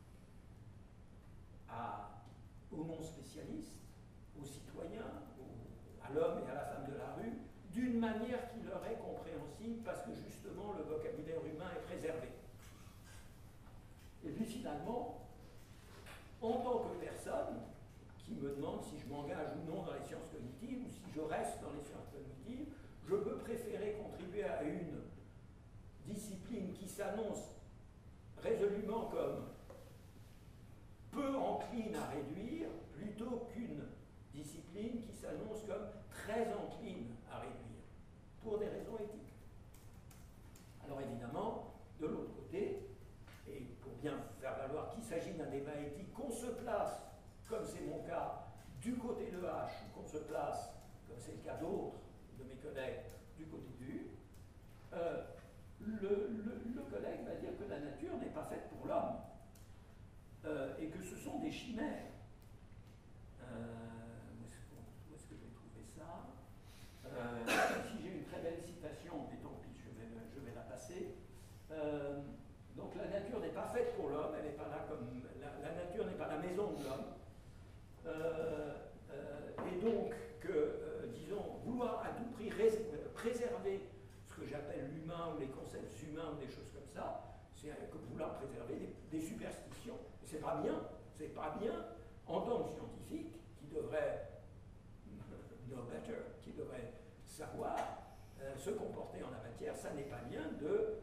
à, aux non-spécialistes, aux citoyens, aux, à l'homme et à la femme de la rue, d'une manière qui leur est compréhensible parce que justement le vocabulaire humain est préservé. Et puis finalement, en tant que personne qui me demande si je m'engage ou non dans les sciences cognitives ou si je reste dans les sciences cognitives, je peux préférer contribuer à une discipline qui s'annonce résolument comme peu encline à réduire plutôt qu'une discipline qui s'annonce comme très encline à réduire, pour des raisons éthiques. Alors évidemment, de l'autre côté, et pour bien faire valoir qu'il s'agit d'un débat éthique, qu'on se place, comme c'est mon cas, du côté de H, ou qu'on se place, comme c'est le cas d'autres de mes collègues, du côté du U, euh, le, le, le collègue va dire que la nature n'est pas faite pour l'homme, euh, et que ce sont des chimères. Euh, où est-ce que j'ai trouvé ça? euh, Si j'ai une très belle citation, mais tant pis, je vais, je vais la passer. Euh, donc la nature n'est pas faite pour l'homme, elle n'est pas là comme la, la nature n'est pas la maison de l'homme. Euh, euh, et donc que, euh, disons, vouloir à tout prix préserver ce que j'appelle l'humain ou les concepts humains ou des choses comme ça, c'est que vouloir préserver des, des superstitions. Et c'est pas bien, c'est pas bien en tant que scientifique qui devrait know better, qui devrait savoir euh, se comporter en la matière, ça n'est pas bien de,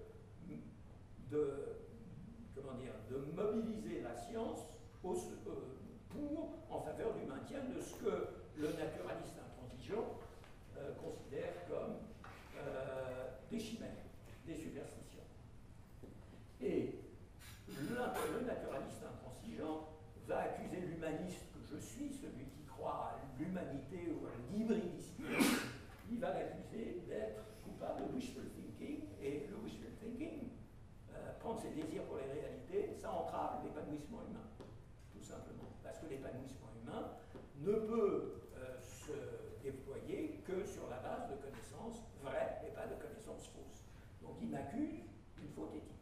de, comment dire, de mobiliser la science au, euh, pour, en faveur du maintien de ce que le naturaliste intransigeant euh, considère comme euh, des chimères, des superstitions. Et le, le naturaliste intransigeant va accuser l'humaniste que je suis, celui qui croit à l'humanité ou à l'hybridicité, il va l'accuser d'être coupable de wishful thinking, et le wishful thinking, euh, prendre ses désirs pour les réalités, ça entrave l'épanouissement humain, tout simplement. Parce que l'épanouissement humain ne peut euh, se déployer que sur la base de connaissances vraies et pas de connaissances fausses. Donc il m'accuse d'une faute éthique.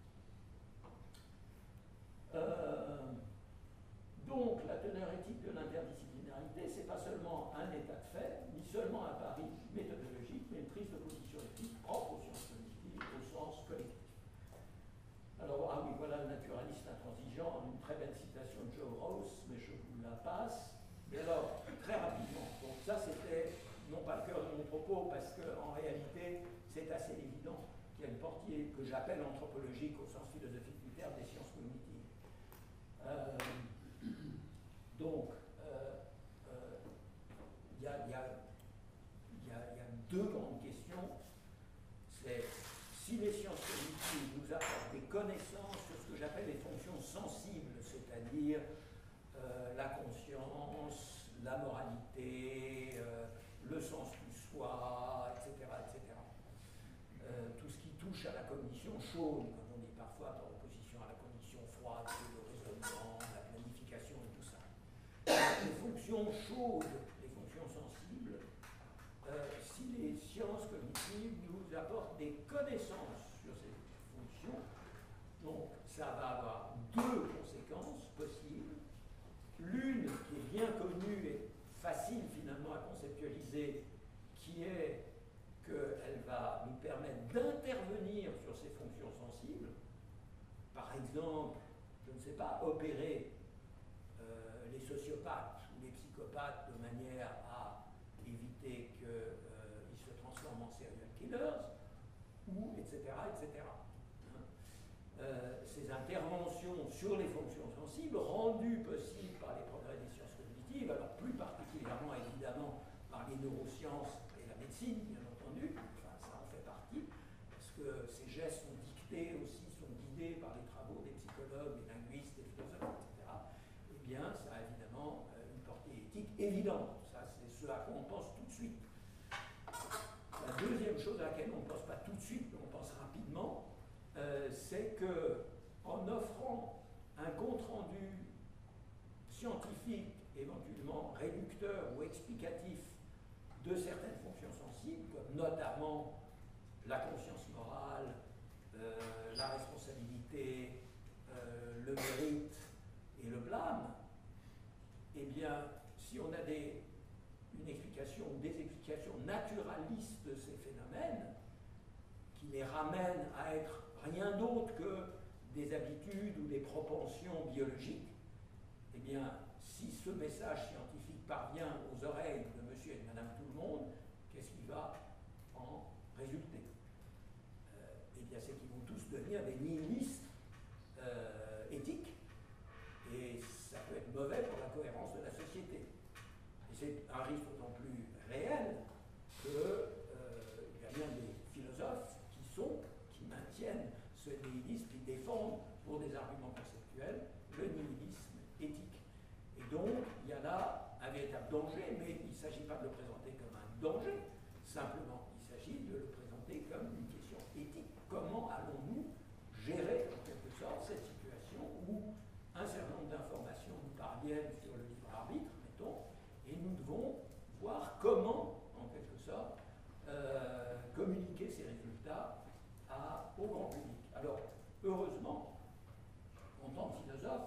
Euh, donc la teneur éthique de l'interdisciplinarité, c'est pas seulement un état de fait, ni seulement un pari méthodologique, mais une prise de position éthique propre aux sciences cognitives, au sens collectif. Alors, ah oui, voilà le naturaliste intransigeant, une très belle citation de Joe Rouse, mais je vous la passe. Mais alors, très rapidement, donc ça c'était non pas le cœur de mon propos, parce qu'en réalité, c'est assez évident qu'il y a une portée que j'appelle anthropologique au sens philosophique du terme des sciences cognitives. Euh, donc, il euh, euh, y, a, y, a, y, a, y a deux grandes questions. C'est si les sciences cognitives nous apportent des connaissances sur ce que j'appelle les fonctions sensibles, c'est-à-dire euh, la conscience, la moralité, euh, le sens du soi, et cetera, et cetera. Euh, tout ce qui touche à la cognition chaude, comme on dit parfois par opposition à la cognition froide, le raisonnement, la planification et tout ça. Les fonctions chaudes, les fonctions sensibles, euh, si les sciences cognitives nous apportent des connaissances sur ces fonctions, donc ça va avoir deux conséquences possibles. L'une exemple, je ne sais pas, opérer euh, les sociopathes ou les psychopathes de manière à éviter qu'ils euh, se transforment en serial killers, ou et cetera et cetera. Hein. Euh, ces interventions sur les fonctions sensibles, rendues possibles par les progrès des sciences cognitives, alors plus particulièrement évidemment par les neurosciences et la médecine, bien entendu, enfin ça en fait partie, parce que ces gestes sont dictés aussi, sont guidés par les travaux des psychologues, des linguistes, des philosophes, et cetera, eh bien ça a évidemment une portée éthique évidente. Ça, c'est ce à quoi on pense tout de suite. La deuxième chose à laquelle on ne pense pas tout de suite, mais on pense rapidement, euh, c'est que en offrant un compte-rendu scientifique, éventuellement réducteur ou explicatif de certaines fonctions sensibles, comme notamment la conscience morale, euh, la responsabilité, euh, le mérite et le blâme, eh bien, si on a des, une explication ou des explications naturalistes de ces phénomènes, qui les ramènent à être rien d'autre que des habitudes ou des propensions biologiques, eh bien, si ce message scientifique parvient aux oreilles de monsieur et de madame tout le monde, qu'est-ce qui va en résulter? euh, Eh bien, c'est qu'ils vont tous devenir des nihilistes euh, éthiques, et ça peut être mauvais pour la cohérence de la société. Et c'est un risque d'autant plus réel qu'il euh, y a bien des philosophes qui sont, qui maintiennent ce nihilisme, qui défendent pour des arguments conceptuels le nihilisme éthique. Et donc, il y a là un véritable danger, mais il ne s'agit pas de le présenter comme un danger, simplement, il s'agit de le présenter comme une question éthique. Comment allons-nous gérer, en quelque sorte, cette situation où un certain nombre d'informations nous parviennent sur le libre arbitre, mettons, et nous devons voir comment, en quelque sorte, euh, communiquer ces résultats à, au grand public. Alors, heureusement, en tant que philosophe,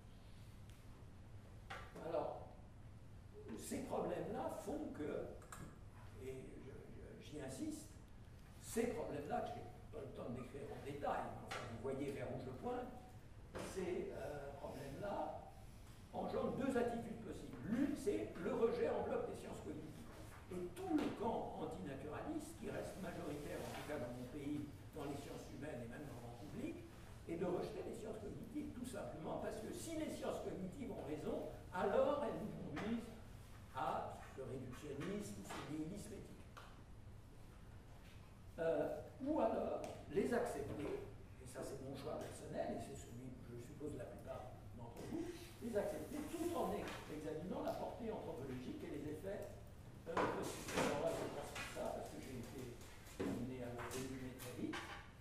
alors, ces problèmes-là font que, et j'y insiste, ces problèmes-là, que je n'ai pas le temps de décrire en détail, mais enfin, vous voyez vers où je pointe, ces euh, problèmes-là engendrent deux attitudes possibles. L'une, c'est le rejet en bloc des sciences cognitives. Et tout le camp antinaturaliste, qui reste majoritaire, en tout cas dans mon pays, dans les sciences humaines et même dans le grand public, est de rejeter les sciences cognitives, tout simplement parce que si les sciences cognitives ont raison, alors elles nous conduisent à ce réductionnisme, ce nihilisme éthique. Euh, ou alors les accepter, et ça c'est mon choix personnel, et c'est celui, je suppose, de la plupart d'entre vous, les accepter tout en examinant la portée anthropologique et les effets euh, possibles. Alors là, je pense que ça, parce que j'ai été amené à le résumer très vite.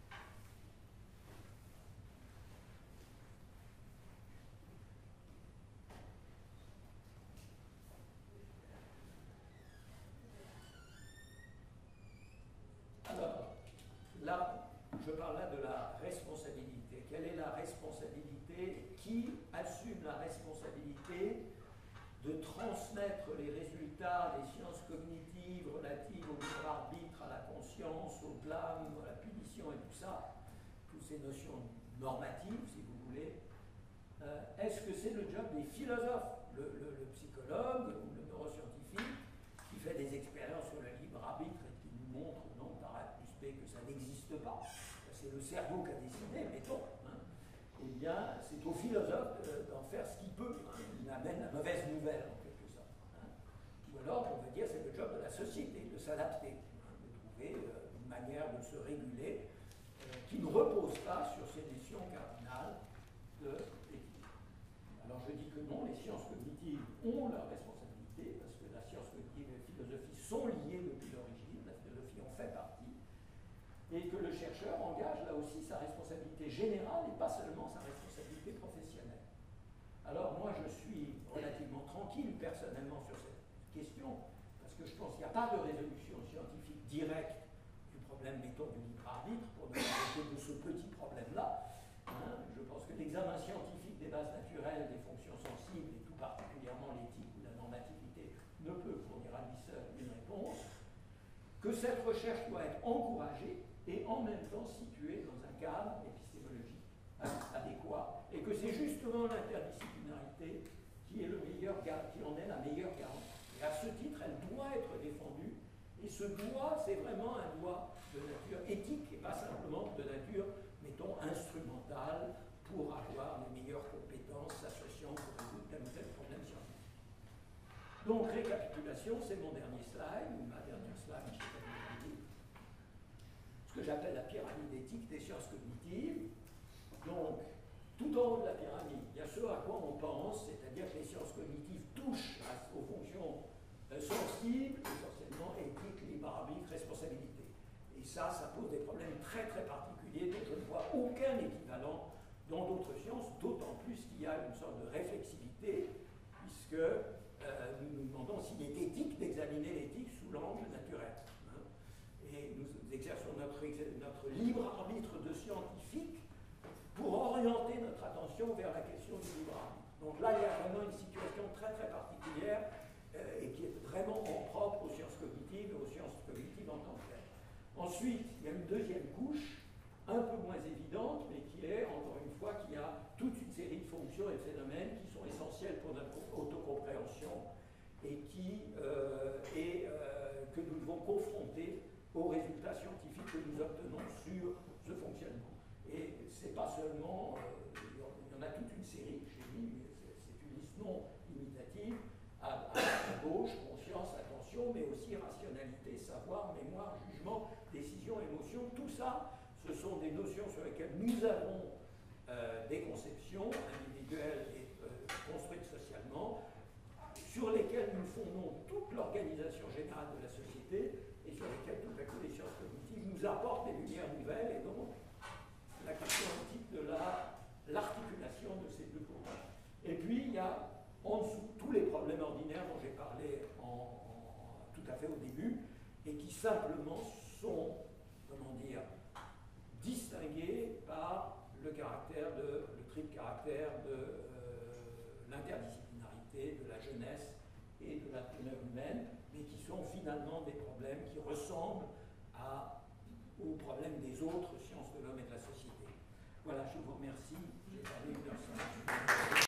Alors, là, je parle là de la responsabilité. Quelle est la responsabilité? Qui assume la responsabilité de transmettre les résultats des sciences cognitives relatives au libre arbitre, à la conscience, au blâme, à la punition et tout ça, toutes ces notions normatives, si vous voulez? euh, Est-ce que c'est le job des philosophes, le, le, le psychologue ou le neuroscientifique qui fait des expériences sur le libre arbitre et qui nous montre au nombre par A plus B que ça n'existe pas? C'est le cerveau qui a décidé, mettons. Hein. Eh bien, c'est au philosophe d'en faire ce qu'il peut. Hein. Il amène la mauvaise nouvelle, en quelque sorte. Hein. Ou alors, on peut dire, c'est le job de la société, de s'adapter, hein, de trouver euh, une manière de se réguler euh, qui ne repose pas sur ces notions cardinales de l'éthique. Alors, je dis que non, les sciences cognitives ont leur responsabilité, parce que la science cognitive et la philosophie sont liées depuis l'origine, la philosophie en fait partie, et que le chercheur engage là aussi sa responsabilité générale et pas seulement sa responsabilité professionnelle. Alors moi je suis relativement tranquille personnellement sur cette question, parce que je pense qu'il n'y a pas de résolution scientifique directe du problème, mettons, du libre arbitre, pour ne parler de ce petit problème-là. Hein. Je pense que l'examen scientifique des bases naturelles des fonctions sensibles, et tout particulièrement l'éthique ou la normativité, ne peut fournir à lui seul une réponse, que cette recherche doit être encouragée et en même temps située dans un cadre épistémologique adéquat justement l'interdisciplinarité qui, est le meilleur, qui en est la meilleure garantie. Et à ce titre, elle doit être défendue. Et ce droit, c'est vraiment un droit de nature éthique et pas simplement de nature, mettons, instrumentale pour avoir les meilleures compétences associant pour résoudre tel ou tel problème scientifique. Donc, récapitulation, c'est mon dernier slide, ou ma dernière slide, je sais pas comment dire. Ce que j'appelle la pyramide éthique des sciences cognitives. Donc, tout en haut de la pyramide, il y a ce à quoi on pense, c'est-à-dire que les sciences cognitives touchent aux fonctions euh, sensibles, essentiellement éthique, libre arbitre, responsabilité. Et ça, ça pose des problèmes très très particuliers dont je ne vois aucun équivalent dans d'autres sciences, d'autant plus qu'il y a une sorte de réflexivité, puisque euh, nous nous demandons s'il est éthique d'examiner l'éthique sous l'angle naturel. Hein. Et nous exerçons notre, notre libre arbitre de scientifique pour orienter notre attention vers la question du libre arbitre. Donc là, il y a vraiment une situation très très particulière euh, et qui est vraiment en propre aux sciences cognitives et aux sciences cognitives en tant que telles. Ensuite, il y a une deuxième couche, un peu moins évidente, mais qui est, encore une fois, qu'il y a toute une série de fonctions et de phénomènes qui sont essentiels pour notre autocompréhension et, qui, euh, et euh, que nous devons confronter aux résultats scientifiques que nous obtenons sur ce fonctionnement. Et c'est pas seulement, euh, il y en a toute une série, j'ai dit, mais c'est une liste non limitative, à, à, à gauche, conscience, attention, mais aussi rationalité, savoir, mémoire, jugement, décision, émotion, tout ça, ce sont des notions sur lesquelles nous avons euh, des conceptions individuelles et euh, construites socialement, sur lesquelles nous fondons toute l'organisation générale de la société et sur lesquelles tout à coup les sciences cognitives nous apportent des lumières nouvelles et donc la question antique de l'articulation de ces deux courants. Et puis il y a en dessous tous les problèmes ordinaires dont j'ai parlé en, en, tout à fait au début et qui simplement sont, comment dire, distingués par le caractère de, le triple caractère de euh, l'interdisciplinarité, de la jeunesse et de la teneur humaine, mais qui sont finalement des problèmes qui ressemblent à, aux problèmes des autres sciences de l'homme et de la société. Voilà, je vous remercie. J'ai parlé une heure cinq.